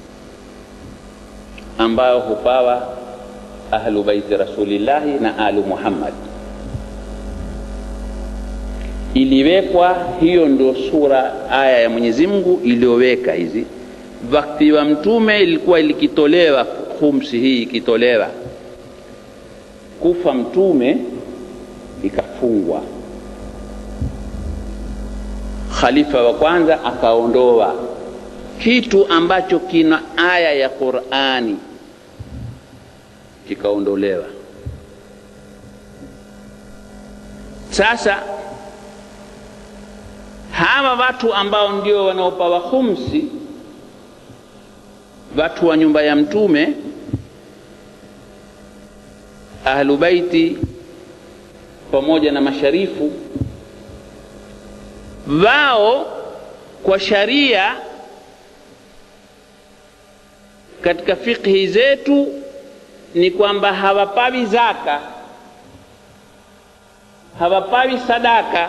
ambayo hupawa ahlu baiti Rasulillahi na alu Muhammad. iliwekwa. Hiyo ndio sura aya ya Mwenyezi Mungu iliyoweka hizi. Wakati wa mtume ilikuwa ilikitolewa khumsi hii, ikitolewa kufa mtume ikafungwa. Khalifa wa kwanza akaondoa kitu ambacho kina aya ya Qur'ani, kikaondolewa. Sasa hawa watu ambao ndio wanaopawa khumsi, watu wa nyumba ya mtume, ahlu baiti pamoja na masharifu wao, kwa sharia katika fikhi zetu ni kwamba hawapawi zaka, hawapawi sadaka.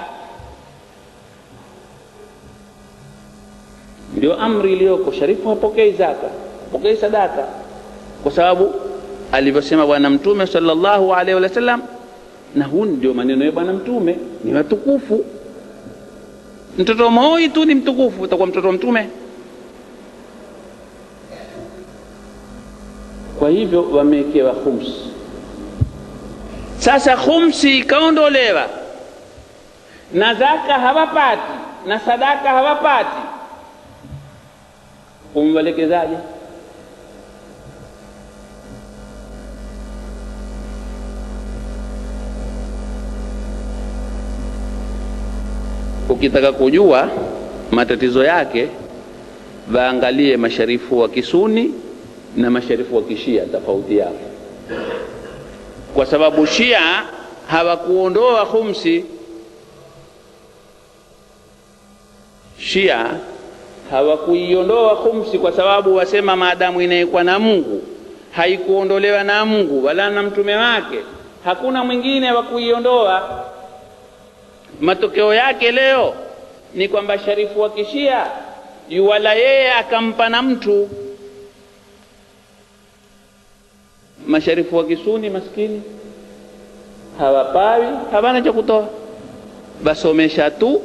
Ndio amri iliyoko, sharifu hapokei zaka, hapokei sadaka, kwa sababu alivyosema bwana mtume sallallahu alaihi wasallam, na huu ndio maneno ya bwana mtume, ni matukufu. Mtoto moi tu ni mtukufu, utakuwa mtoto wa mtume? Kwa hivyo wamewekewa khumsi. Sasa khumsi ikaondolewa, na zaka hawapati na sadaka hawapati, umwelekezaje? Ukitaka kujua matatizo yake, waangalie masharifu wa Kisuni na masharifu wa Kishia, tofauti yao. Kwa sababu Shia hawakuondoa khumsi. Shia hawakuiondoa khumsi kwa sababu wasema maadamu inaikuwa na Mungu, haikuondolewa na Mungu wala na mtume wake, hakuna mwingine wa kuiondoa. Matokeo yake leo ni kwamba sharifu wa Kishia yuwala yeye akampa na mtu. Masharifu wa Kisuni maskini hawapawi, hawana cha kutoa, basomesha tu,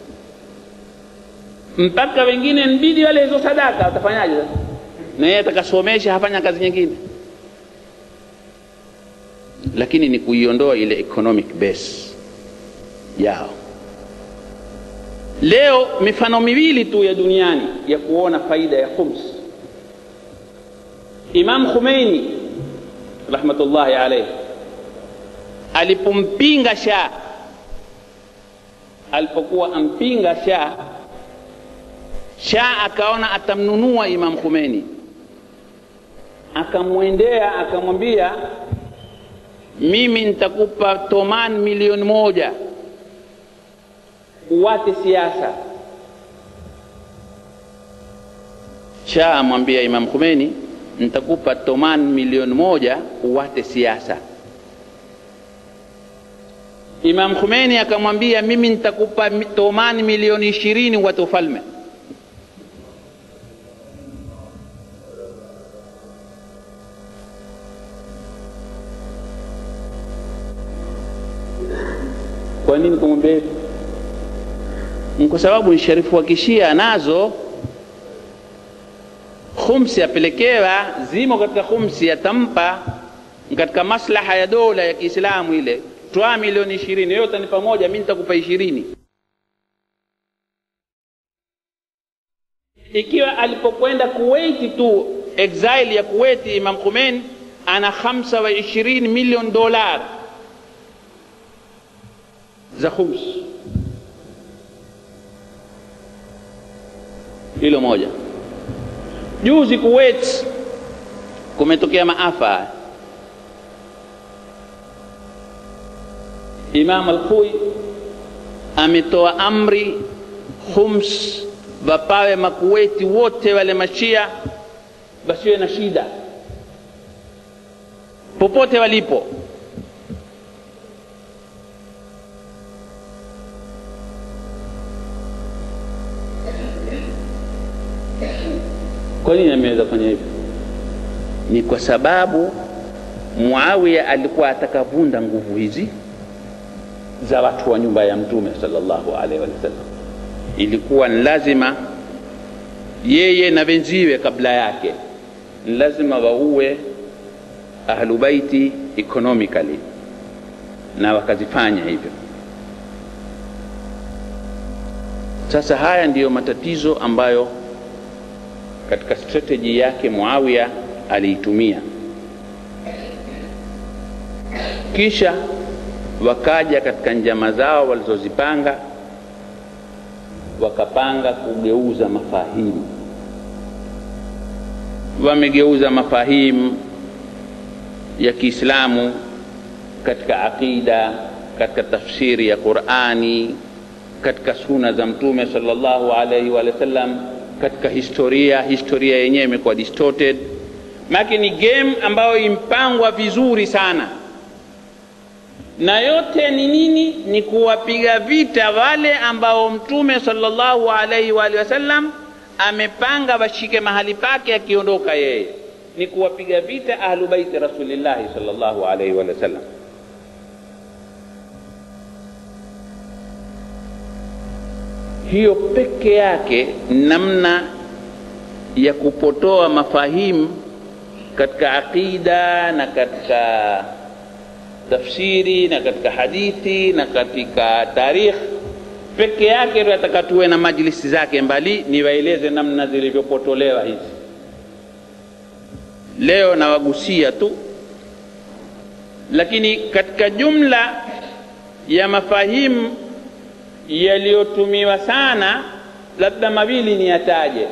mpaka wengine mbidi wale hizo sadaka. Utafanyaje sasa? Na yeye atakasomesha, hafanya kazi nyingine. Lakini ni kuiondoa ile economic base yao. Leo mifano miwili tu ya duniani ya kuona faida ya khums. Imam Khomeini rahmatullahi alayhi alipompinga Shah, alipokuwa ampinga Shah akaona atamnunua Imam Khomeini, akamwendea akamwambia, mimi nitakupa toman milioni 1 uwate siasa. Shah amwambia Imam Khomeini, nitakupa toman milioni 1 uwate siasa. Imam Khomeini akamwambia, mimi nitakupa toman milioni 20 uwate ufalme. Kwa nini kumwambia? Kwa sababu sharifu wa Kishia nazo khumsi apelekewa, zimo katika khumsi atampa katika maslaha ya dola ya Kiislamu. Ile toa milioni 20, yote utanipa moja, mimi nitakupa 20. Ikiwa alipokwenda Kuwait tu, exile ya Kuwait, Imam Khomeini ana 25 milioni dola za khums. Hilo moja. Juzi Kuwait kumetokea maafa. Imam Al-Khui ametoa amri khums wapawe Makuwaiti wote wale Mashia, basiwe na shida popote walipo. Kwa nini ameweza kufanya hivyo? Ni kwa sababu Muawiya alikuwa atakavunda nguvu hizi za watu wa nyumba ya Mtume sallallahu alaihi wasallam. Ilikuwa ni lazima yeye na wenziwe kabla yake lazima wauwe ahlu baiti economically, na wakazifanya hivyo. Sasa haya ndiyo matatizo ambayo katika strategy yake Muawiya aliitumia. Kisha wakaja katika njama zao walizozipanga, wakapanga kugeuza mafahimu. Wamegeuza mafahimu ya Kiislamu katika aqida, katika tafsiri ya Qur'ani, katika sunna za Mtume sallallahu alaihi wa sallam, katika historia yenyewe imekuwa distorted. Maki ni game ambayo impangwa vizuri sana, na yote ni nini? Ni kuwapiga vita wale ambao Mtume sallallahu alaihi wa sallam amepanga washike mahali pake akiondoka yeye. Ni kuwapiga vita ahlu baiti Rasulillah sallallahu alaihi wa sallam. Hiyo peke yake namna ya kupotoa mafahimu katika aqida na katika tafsiri na katika hadithi na katika tarikh, peke yake tunataka tuwe na majlisi zake mbali niwaeleze namna zilivyopotolewa hizi. Leo nawagusia tu, lakini katika jumla ya mafahimu yaliyotumiwa sana, labda mawili ni yataje.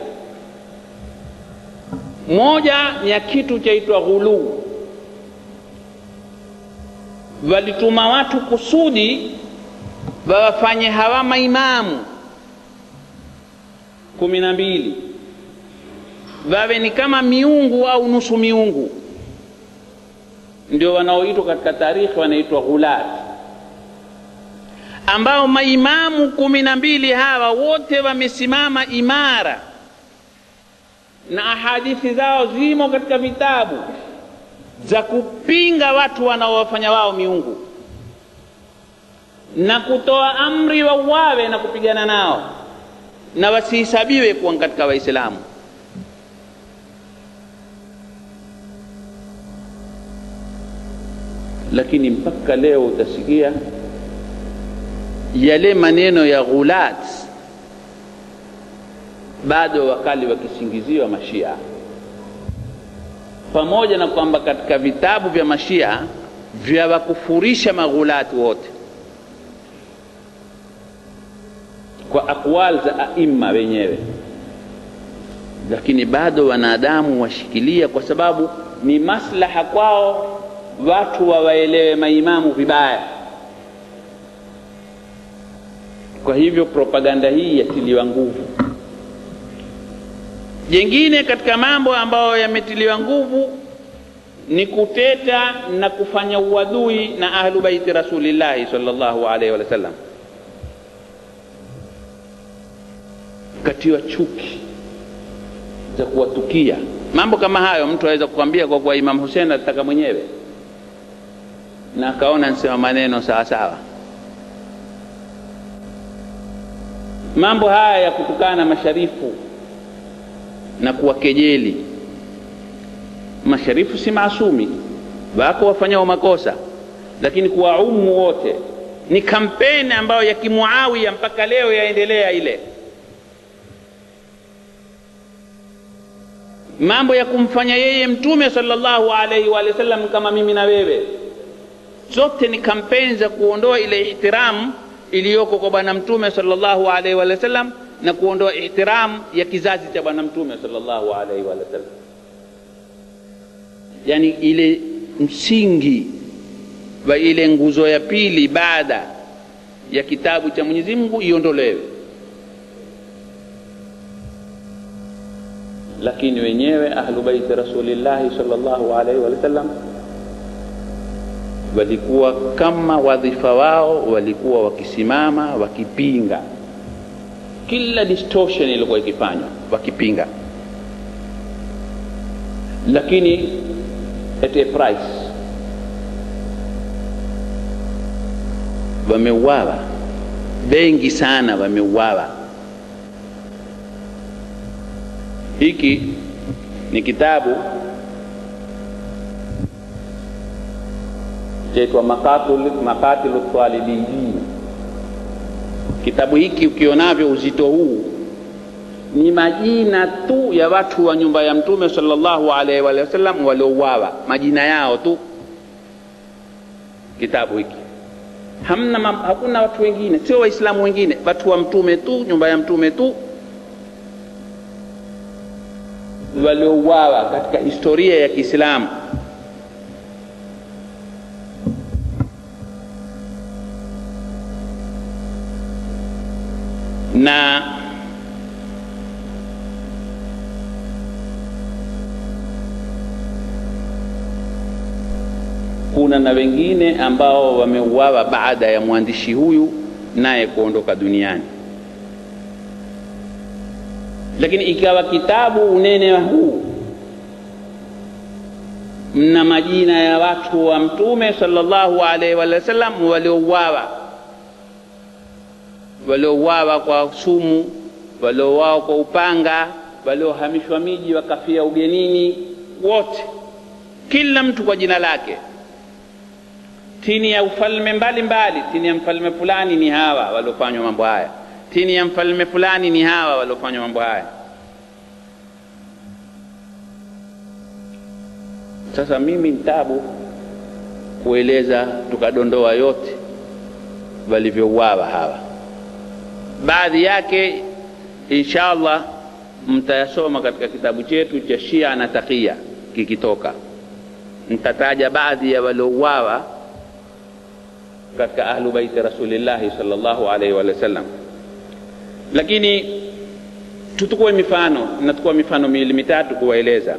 Moja ni ya kitu chaitwa ghulu. Walituma watu kusudi wawafanye hawa maimamu 12 wawe ni kama miungu au nusu miungu. Ndio wanaoitwa katika tarikhi wanaitwa ghulat, ambao maimamu 12 hawa wote wamesimama imara na ahadithi zao zimo katika vitabu za kupinga watu wanaowafanya wao miungu na kutoa amri wauawe na kupigana nao na wasihesabiwe kuwa katika Waislamu. Lakini mpaka leo utasikia yale maneno ya ghulat bado wakali wakisingiziwa Mashia, pamoja na kwamba katika vitabu vya Mashia vya wakufurisha maghulati wote kwa aqwal za aima wenyewe, lakini bado wanadamu washikilia, kwa sababu ni maslaha kwao watu wawaelewe maimamu vibaya. Kwa hivyo propaganda hii yatiliwa nguvu. Jengine katika mambo ambayo yametiliwa nguvu ni kuteta na kufanya uadui na ahlu baiti Rasulillah sallallahu alaihi wa sallam. Katiwa chuki za kuwatukia. Mambo kama hayo mtu aweza kukwambia kwa kuwa Imam Hussein alitaka mwenyewe na akaona nsema maneno sawa sawa. Mambo haya ya kutukana masharifu na kuwakejeli masharifu si maasumi, wako wafanyao makosa, lakini kuwaumu wote ni kampeni ambayo ya kimuawiya mpaka leo yaendelea. Ile mambo ya kumfanya yeye Mtume sallallahu alaihi wa sallam kama mimi na wewe, zote ni kampeni za kuondoa ile ihtiramu iliyoko kwa bwana Mtume sallallahu alaihi wa sallam na kuondoa ihtiramu ya kizazi cha bwana Mtume sallallahu alaihi wa sallam. Yani ile msingi wa ile nguzo ya pili baada ya kitabu cha Mwenyezi Mungu iondolewe. Lakini wenyewe ahlu baiti Rasulillah sallallahu alaihi wa sallam walikuwa kama wadhifa wao, walikuwa wakisimama wakipinga kila distortion ilikuwa ikifanywa, wakipinga, lakini at a price. wameuawa, wengi sana wameuawa. Hiki ni kitabu chaitwa Maqatilu Talibiyin. Kitabu hiki ukionavyo uzito huu, ni majina tu ya watu wa nyumba ya Mtume sallallahu alaihi wa sallam waliouawa, majina yao tu. Kitabu hiki hakuna watu wengine, sio Waislamu wengine, watu wa Mtume tu, nyumba ya Mtume tu waliouawa katika historia ya Kiislamu. Na kuna na wengine ambao wameuawa baada ya mwandishi huyu naye kuondoka duniani. Lakini ikawa kitabu unene huu mna majina ya watu wa Mtume sallallahu alaihi wa sallam waliouawa kwa sumu, waliouawa kwa upanga, waliohamishwa miji wakafia ugenini, wote, kila mtu kwa jina lake, chini ya ufalme mbalimbali. Chini ya mfalme fulani ni hawa waliofanywa mambo haya, chini ya mfalme fulani ni hawa waliofanywa mambo haya. Sasa mimi nitabu kueleza tukadondoa yote walivyouawa hawa. Baadhi yake inshallah mtayasoma katika kitabu chetu cha Shia na Taqiya kikitoka. Nitataja baadhi ya waliouawa katika ahlu baiti Rasulillah sallallahu alaihi wa sallam. Lakini tutukue mifano, natukua mifano miwili mitatu kuwaeleza.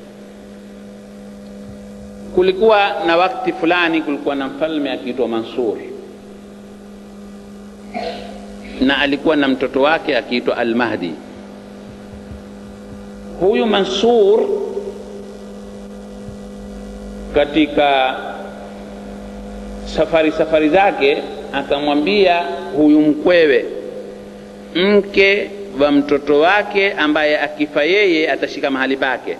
Kulikuwa na wakati fulani, kulikuwa na mfalme akiitwa Mansur, na alikuwa na mtoto wake akiitwa Al-Mahdi. Huyu Mansur katika safari zake akamwambia huyu mkwewe, mke wa mtoto wake ambaye akifa yeye atashika mahali pake,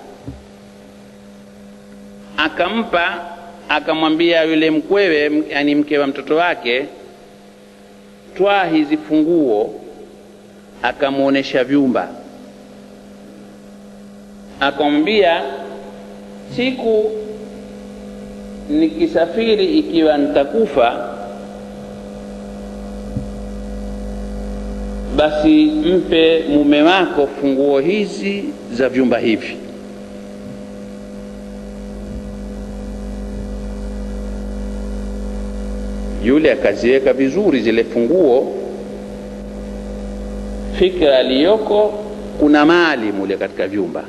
akamwambia yule mkwewe, yani mke wa mtoto wake, twaa hizi funguo. Akamuonesha vyumba, akamwambia, siku nikisafiri ikiwa nitakufa, basi mpe mume wako funguo hizi za vyumba hivi. Yule akaziweka vizuri zile funguo. Fikra aliyoko, kuna mali mule katika vyumba.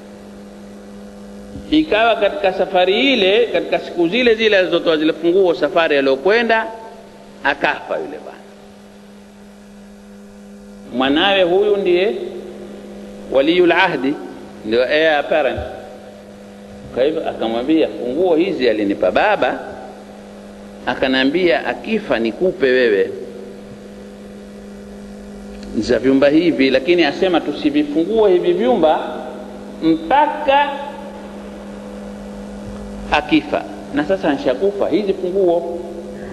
Ikawa katika safari ile, katika siku zile alizotoa zile funguo, safari aliyokwenda, akafa yule bwana. Mwanawe huyu ndiye waliyul ahdi, ndio heir apparent. Kwa hivyo akamwambia, funguo hizi alinipa baba, akanambia akifa nikupe wewe za vyumba hivi, lakini asema tusivifungue hivi vyumba mpaka akifa. Na sasa nishakufa, hizi funguo.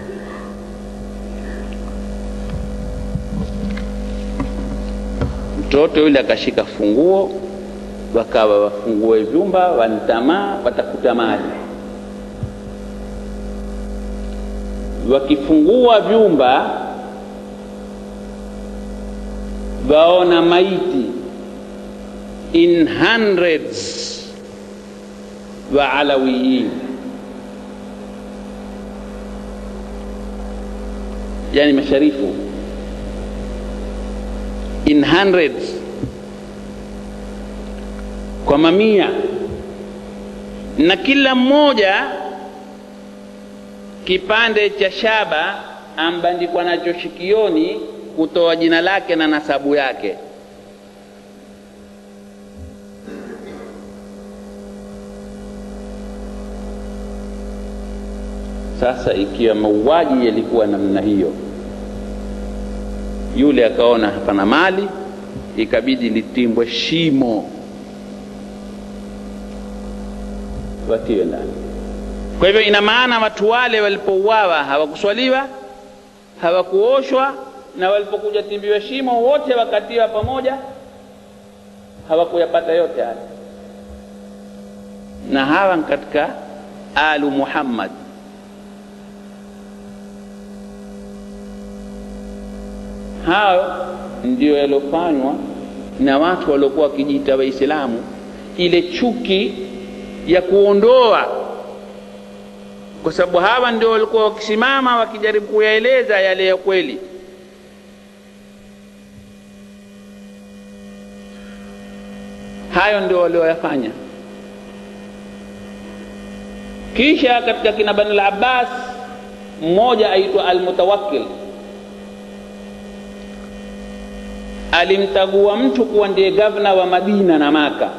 Mtoto yule akashika funguo, wakawa wafungue vyumba, wanitamaa watakuta mali. Wakifungua vyumba waona maiti in hundreds wa alawiyin, yani masharifu, in hundreds, kwa mamia, na kila mmoja kipande cha shaba ambandikwa nacho shikioni kutoa jina lake na nasabu yake. Sasa ikiwa mauaji yalikuwa namna hiyo, yule akaona hapana mali, ikabidi litimbwe shimo watiwe ndani. Kwa hivyo ina maana watu wale walipouawa hawakuswaliwa, hawakuoshwa, na walipokuja timbiwa shimo wote wakatiwa pamoja, hawakuyapata yote haya. Na hawa katika alu Muhammad. Hao ndio yalofanywa na watu waliokuwa wakijiita Waislamu, ile chuki ya kuondoa, kwa sababu hawa ndio walikuwa wakisimama wakijaribu kuyaeleza yale ya kweli. Hayo ndio walioyafanya. Kisha katika kina Bani al-Abbas mmoja aitwa Al-Mutawakkil alimtagua mtu kuwa ndiye gavana wa Madina na Maka,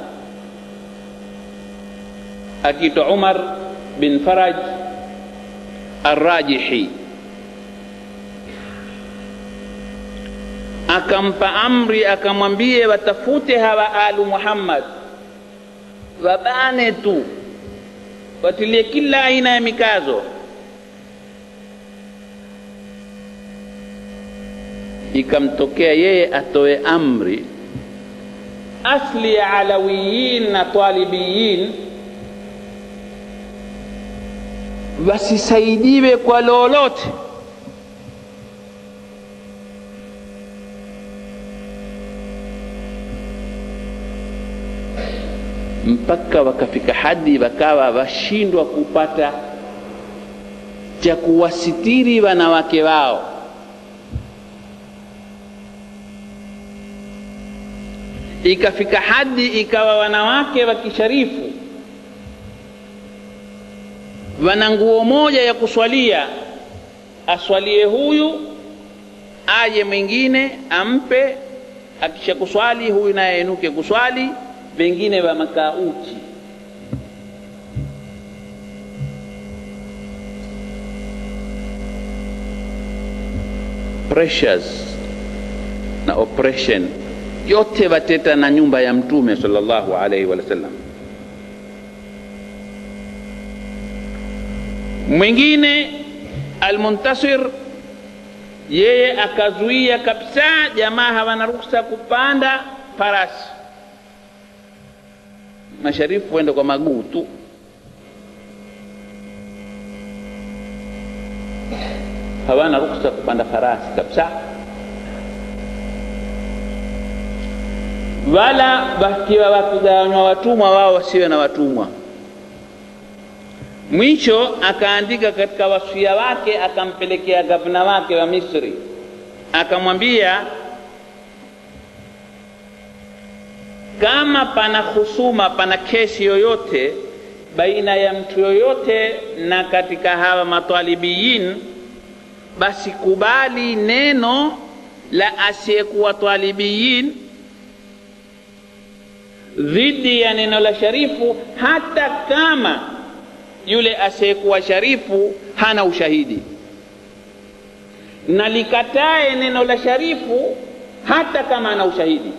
akiitwa Umar bin Faraj Ar-Rajihi. Akampa amri, akamwambie watafute hawa alu Muhammad, wabane tu, watilie kila aina ya mikazo. Ikamtokea yeye atoe amri, asli ya alawiyin na talibiyin wasisaidiwe kwa lolote, mpaka wakafika hadi wakawa washindwa kupata cha kuwasitiri wanawake wao. Ikafika hadi ikawa wanawake wa kisharifu wana nguo moja ya kuswalia, aswalie huyu, aje mwingine ampe, akisha kuswali huyu naye inuke kuswali, wengine wa makauti. Pressures na oppression yote wateta na nyumba ya Mtume sallallahu alaihi wasallam. Mwingine Al-Muntasir, yeye akazuia kabisa jamaa hawana ruhusa kupanda farasi, masharifu wende kwa maguu tu. Hawana ruhusa kupanda farasi kabisa, wala wakiwa wakugawanywa watumwa wao wasiwe na watumwa. Mwisho akaandika katika wasia wake, akampelekea gavana wake wa Misri, akamwambia kama pana husuma, pana kesi yoyote baina ya mtu yoyote na katika hawa matalibiyin, basi kubali neno la asiyekuwa talibiyin dhidi ya neno la sharifu, hata kama yule asiyekuwa sharifu hana ushahidi, na likatae neno la sharifu hata kama ana ushahidi.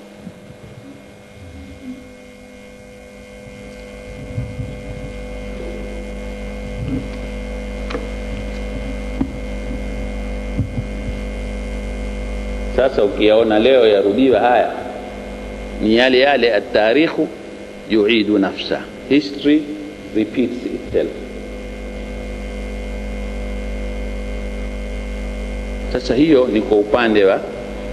Sasa ukiyaona leo yarudiwa haya, ni yale yale, at-tarikhu yuidu nafsa, history repeats itself. Sasa hiyo ni kwa upande wa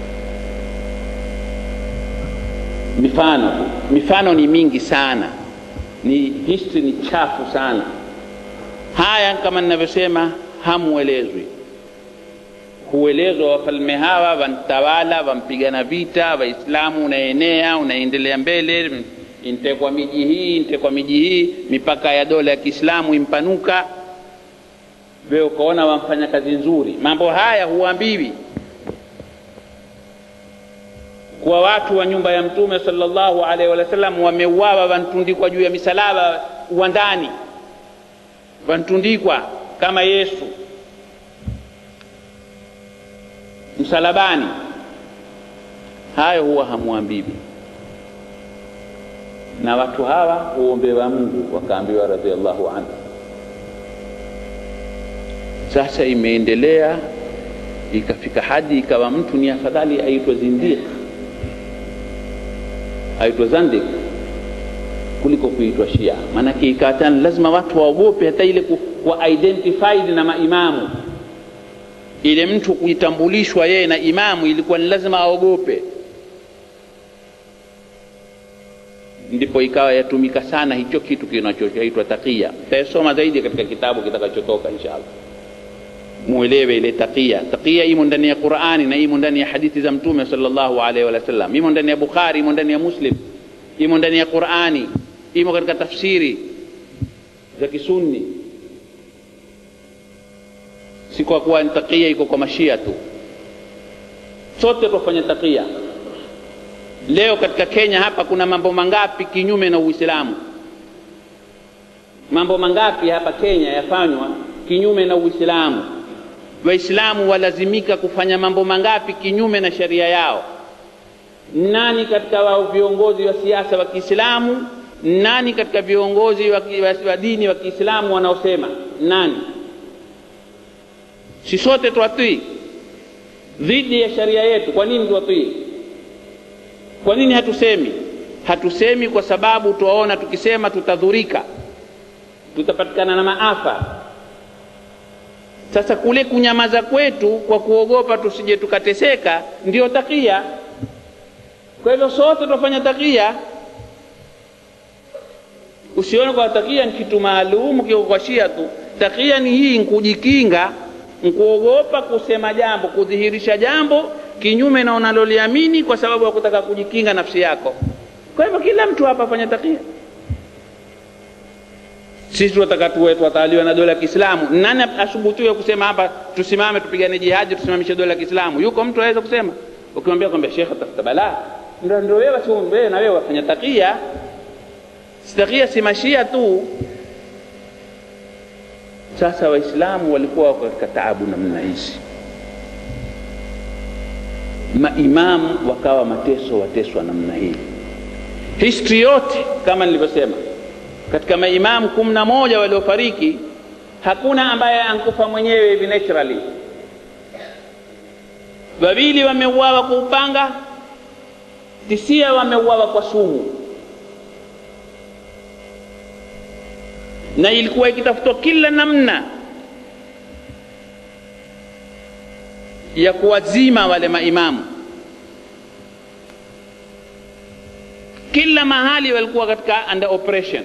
mifano. Mifano ni mingi sana, ni history ni chafu sana. Haya kama ninavyosema hamuelezwi. Huelezwa wafalme hawa wantawala, wampigana vita, Waislamu unaenea, unaendelea mbele, intekwa miji hii, intekwa miji hii, mipaka ya dola ya Kiislamu impanuka, wewe ukaona wamfanya kazi nzuri. Mambo haya huambiwi kwa watu wa nyumba ya Mtume sallallahu alaihi wasallam wameuawa, wantundikwa juu ya misalaba uwandani, wantundikwa kama Yesu msalabani, hayo huwa hamwambii. Na watu hawa huombewa Mungu, wakaambiwa radhiallahu anhu. Sasa imeendelea ikafika hadi ikawa mtu ni afadhali aitwa zindiq, aitwa zandik kuliko kuitwa Shia. Maana ikatana lazima watu waogope hata ile kuwa identified na maimamu. Ile mtu kuitambulishwa yeye na imamu ilikuwa ni lazima aogope. Ndipo ikawa yatumika sana hicho kitu kinachoitwa taqiya. Tutasoma zaidi katika kitabu kitakachotoka inshallah. Muelewe ile taqiya. Taqiya imo ndani ya Qur'ani na imo ndani ya hadithi za Mtume sallallahu alaihi wasallam. Imo ndani ya Bukhari, imo ndani ya Muslim, imo ndani ya Qur'ani, imo katika tafsiri za Kisunni. Si kwa kuwa taqiya iko kwa Mashia tu. Sote tufanye taqiya. Leo katika Kenya hapa kuna mambo mangapi kinyume na Uislamu? Mambo mangapi hapa Kenya yafanywa kinyume na Uislamu? Waislamu walazimika kufanya mambo mangapi kinyume na sharia yao? Nani katika wao viongozi wa siasa wa Kiislamu, nani katika viongozi wa dini wa Kiislamu wanaosema? Nani? Si sote tuatii dhidi ya sharia yetu. Kwa nini tuatii? Kwa nini hatusemi? Hatusemi kwa sababu tuwaona tukisema tutadhurika, tutapatikana na maafa. Sasa kule kunyamaza kwetu kwa kuogopa tusije tukateseka ndio taqiya. Kwa hivyo sote tufanye taqiya. Usione kwa taqiya ni kitu maalum kiko kwa Shia tu. Taqiya ni hii, kujikinga, kuogopa kusema jambo, kudhihirisha jambo kinyume na unaloliamini kwa sababu ya kutaka kujikinga nafsi yako. Kwa hivyo kila mtu hapa afanye taqiya. Sisi tunataka tuwe tutawaliwa na dola ya Kiislamu. Nani asubutiwe kusema hapa tusimame tupigane jihad tusimamishe dola ya Kiislamu? Yuko mtu aweza kusema? Ukimwambia kwamba Sheikh tafuta balaa, ndio wewe si wewe na wewe wafanya taqiya. Taqiya si Mashia tu. Sasa Waislamu walikuwa wako katika taabu namna hizi. Maimamu wakawa wateswa namna hii. History yote kama nilivyosema, katika maimamu 11 waliofariki hakuna ambaye ankufa mwenyewe hivi naturally. Wawili wameuawa kwa upanga, 9 wameuawa kwa sumu. Na ilikuwa ikitafutwa kila namna ya kuwazima wale maimamu. Kila mahali walikuwa katika under operation,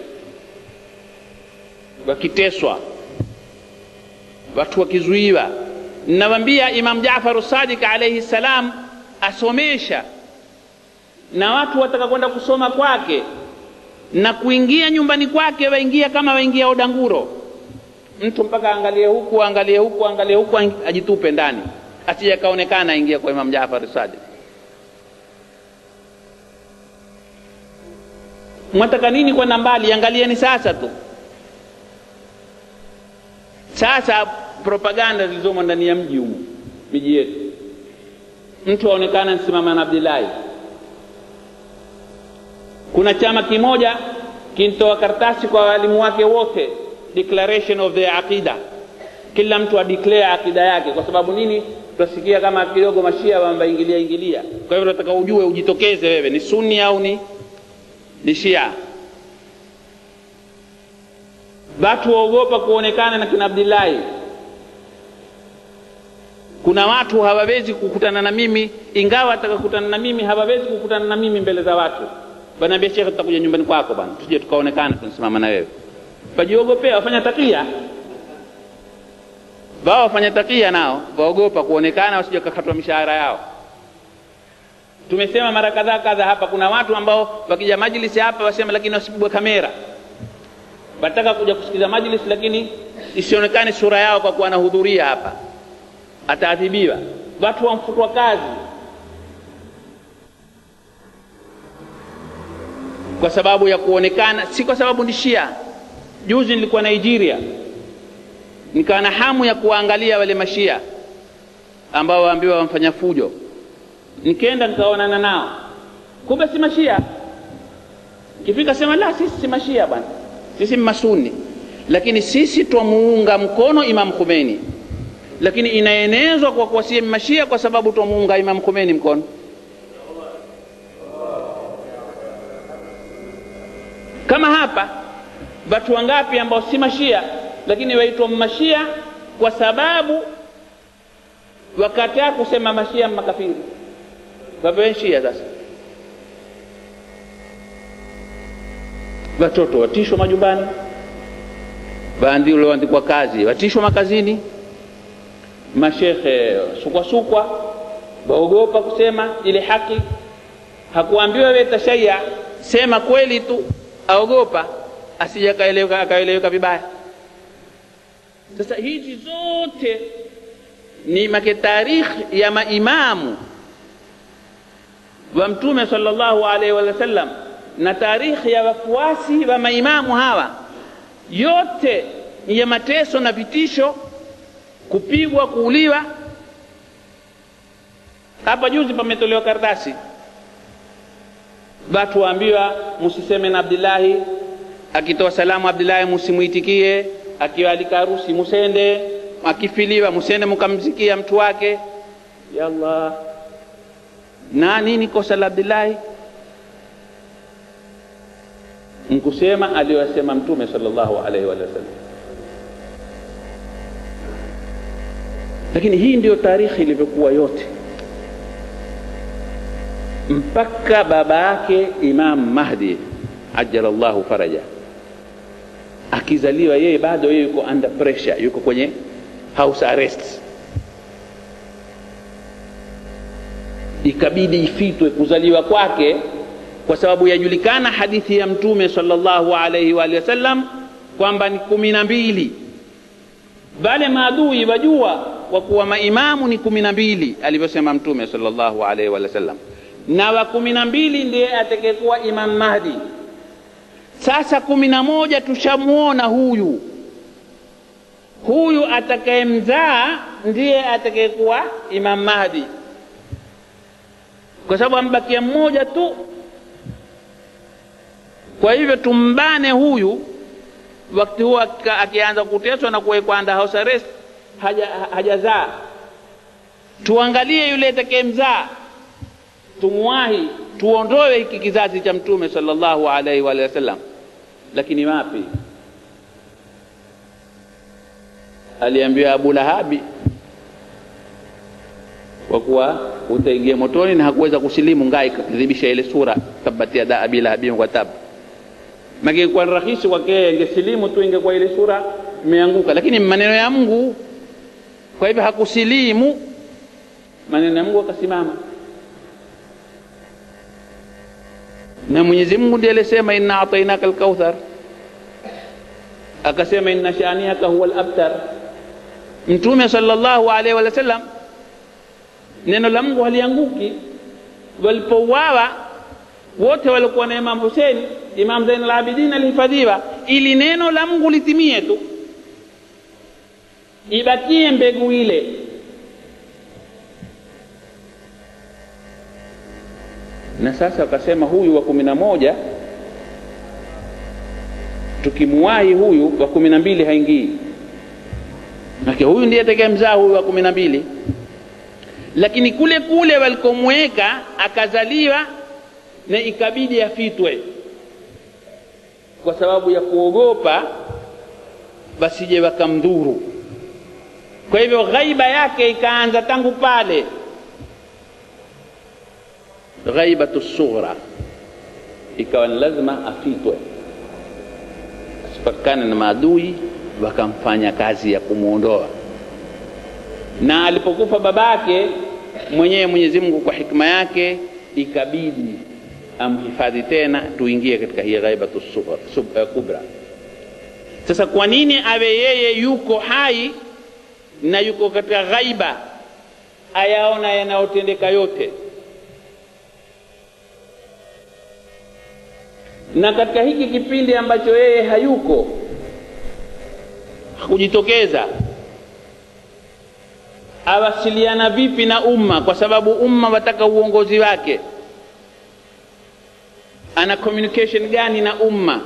wakiteswa, watu wakizuiwa. Nawaambia Imam Jaafar as-Sadiq alayhi salam asomesha, na watu wataka kwenda kusoma kwake na kuingia nyumbani kwake waingia kama waingia odanguro. Mtu mpaka angalie huku angalie huku angalie huku ajitupe ndani asije kaonekana aingia kwa Imam Jaafar as-Sadiq. Mwataka nini kwenda mbali? Angalieni sasa tu. Sasa propaganda zilizomo ndani ya mji huu, miji yetu, mtu aonekana msimama na Abdullahi. Kuna chama kimoja kintoa karatasi kwa walimu wake wote, declaration of the aqida. Kila mtu adeclare aqida yake. Kwa sababu nini? Tutasikia kama kidogo Mashia wameingilia. Kwa hivyo nataka ujue, ujitokeze wewe ni Sunni au ni Shia. Watu waogopa kuonekana na kina Abdullahi. Kuna watu hawawezi kukutana na mimi, ingawa atakakutana na mimi hawawezi kukutana na mimi mbele za watu. Banaambia Sheikh tutakuja nyumbani kwako bana, tuje tukaonekana tunasimama na wewe. Wajiogopea, wafanya taqiya. Wao wafanya taqiya nao, waogopa kuonekana wasije kukatwa mishahara yao. Tumesema mara kadhaa hapa, kuna watu ambao wakija majlisi hapa wasema lakini wasipigwe kamera. Wataka kuja kusikiza majlis lakini isionekane sura yao kwa kuwa anahudhuria hapa, ataadhibiwa. Watu wamfutwa kazi kwa sababu ya kuonekana, si kwa sababu ni Shia. Juzi nilikuwa Nigeria, nikawa na hamu ya kuangalia wale mashia ambao waambiwa wamfanya fujo. Nikaenda nikaonana nao, kumbe si mashia. Kifika sema la, sisi si mashia bwana, sisi masuni, lakini sisi twamuunga mkono Imam Khomeini, lakini inaenezwa kwa kuwa si mashia kwa sababu twamuunga Imam Khomeini mkono. Kama hapa watu wangapi ambao si mashia lakini waitwa mashia kwa sababu wakataa kusema mashia makafiri, wapewe shia. Sasa watoto watishwa majumbani, baadhi walioandikwa kazi watishwa makazini, mashekhe sukwa waogopa kusema ile haki. Hakuambiwa wewe tashayya, sema kweli tu, aogopa asije akaeleweka vibaya. Sasa hizi zote ni tarikhi ya maimamu wa Mtume sallallahu alaihi wasallam na tarikhi ya wafuasi wa maimamu hawa, yote ni ya mateso na vitisho, kupigwa, kuuliwa. Hapa juzi pametolewa karatasi, watu waambiwa msiseme na Abdullahi, akitoa salamu Abdullahi msimuitikie, akialika harusi musende, akifiliwa musende mkamzikia mtu wake. Ya Allah, na nini kosa la Abdullahi? Mkusema aliyosema Mtume sallallahu alaihi wasallam. Lakini hii ndio tarikhi ilivyokuwa yote, mpaka baba yake Imam Mahdi ajjalallahu faraja akizaliwa, yeye bado yeye yuko under pressure, yuko kwenye house arrest. Ikabidi ifitwe kuzaliwa kwake kwa sababu yajulikana hadithi ya Mtume sallallahu alaihi wa sallam kwamba ni 12. Wale maadui wajua kwa kuwa maimamu ni 12 alivyosema Mtume sallallahu alaihi wa sallam, na wa 12 ndiye atakayekuwa Imam Mahdi. Sasa 11 tushamuona huyu atakayemzaa ndiye atakayekuwa Imam Mahdi, kwa sababu ambakia mmoja tu. Kwa hivyo tumbane huyu, wakati huo akianza kuteswa na kuwekwa under house arrest, hajazaa. Tuangalie yule atakayemzaa, tumwahi, tuondoe hiki kizazi cha Mtume sallallahu alaihi wa sallam. Lakini wapi? Aliambiwa Abu Lahabi kwa kuwa utaingia motoni, na hakuweza kusilimu, ngai kadhibisha ile sura tabati ya Abi Lahabi wa tab. Maki kwa rahisi kwake ingesilimu tu, ingekuwa ile sura imeanguka, lakini maneno ya Mungu, kwa hivyo hakusilimu, maneno ya Mungu akasimama. Na Mwenyezi Mungu ndiye alisema inna atainaka al-kauthar, akasema inna shaniaka huwa al-abtar. Mtume sallallahu alaihi wa sallam, neno la Mungu halianguki. Walipouawa wote walikuwa na Imam Hussein, Imam Zainul Abidin alihifadhiwa ili neno la Mungu litimie tu, ibakie mbegu ile. Na sasa akasema huyu wa 11 tukimuwahi huyu wa 12 haingii, na huyu ndiye atakayemzaa huyu wa 12. Lakini kule walikomweka akazaliwa, na ikabidi afitwe kwa sababu ya kuogopa basije wakamdhuru. Kwa hivyo ghaiba yake ikaanza tangu pale, ghaibatu sughra, ikawa lazima afitwe asipakane na maadui, wakamfanya kazi ya kumuondoa. Na alipokufa babake mwenyewe, Mwenyezi Mungu kwa hikma yake ikabidi amhifadhi tena, tuingie katika hii ghaibatu kubra. Sasa kwa nini awe yeye yuko hai na yuko katika ghaiba, ayaona yanayotendeka yote, na katika hiki kipindi ambacho yeye hayuko, hakujitokeza, awasiliana vipi na umma, kwa sababu umma wataka uongozi wake. Ana communication gani na umma?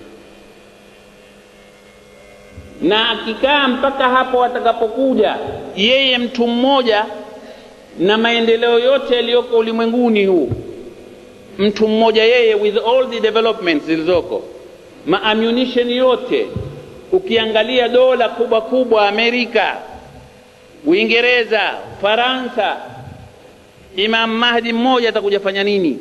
Na akikaa mpaka hapo atakapokuja yeye mtu mmoja na maendeleo yote yaliyoko ulimwenguni huu, mtu mmoja yeye, with all the developments zilizoko, ammunition yote, ukiangalia dola kubwa kubwa, Amerika, Uingereza, Faransa, Imam Mahdi mmoja atakuja fanya nini?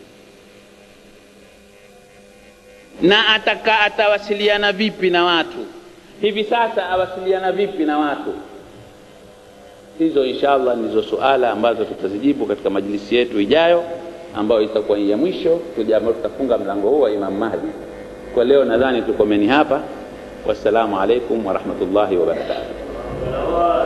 Na atawasiliana vipi na watu? Hivi sasa awasiliana vipi na watu? Hizo inshallah ndizo suala ambazo tutazijibu katika majlisi yetu ijayo, ambayo itakuwa ya mwisho. Tutafunga mlango huu wa Imam Mahdi. Kwa leo nadhani tukomeni hapa. Wassalamu alaikum wa rahmatullahi wa barakatuh.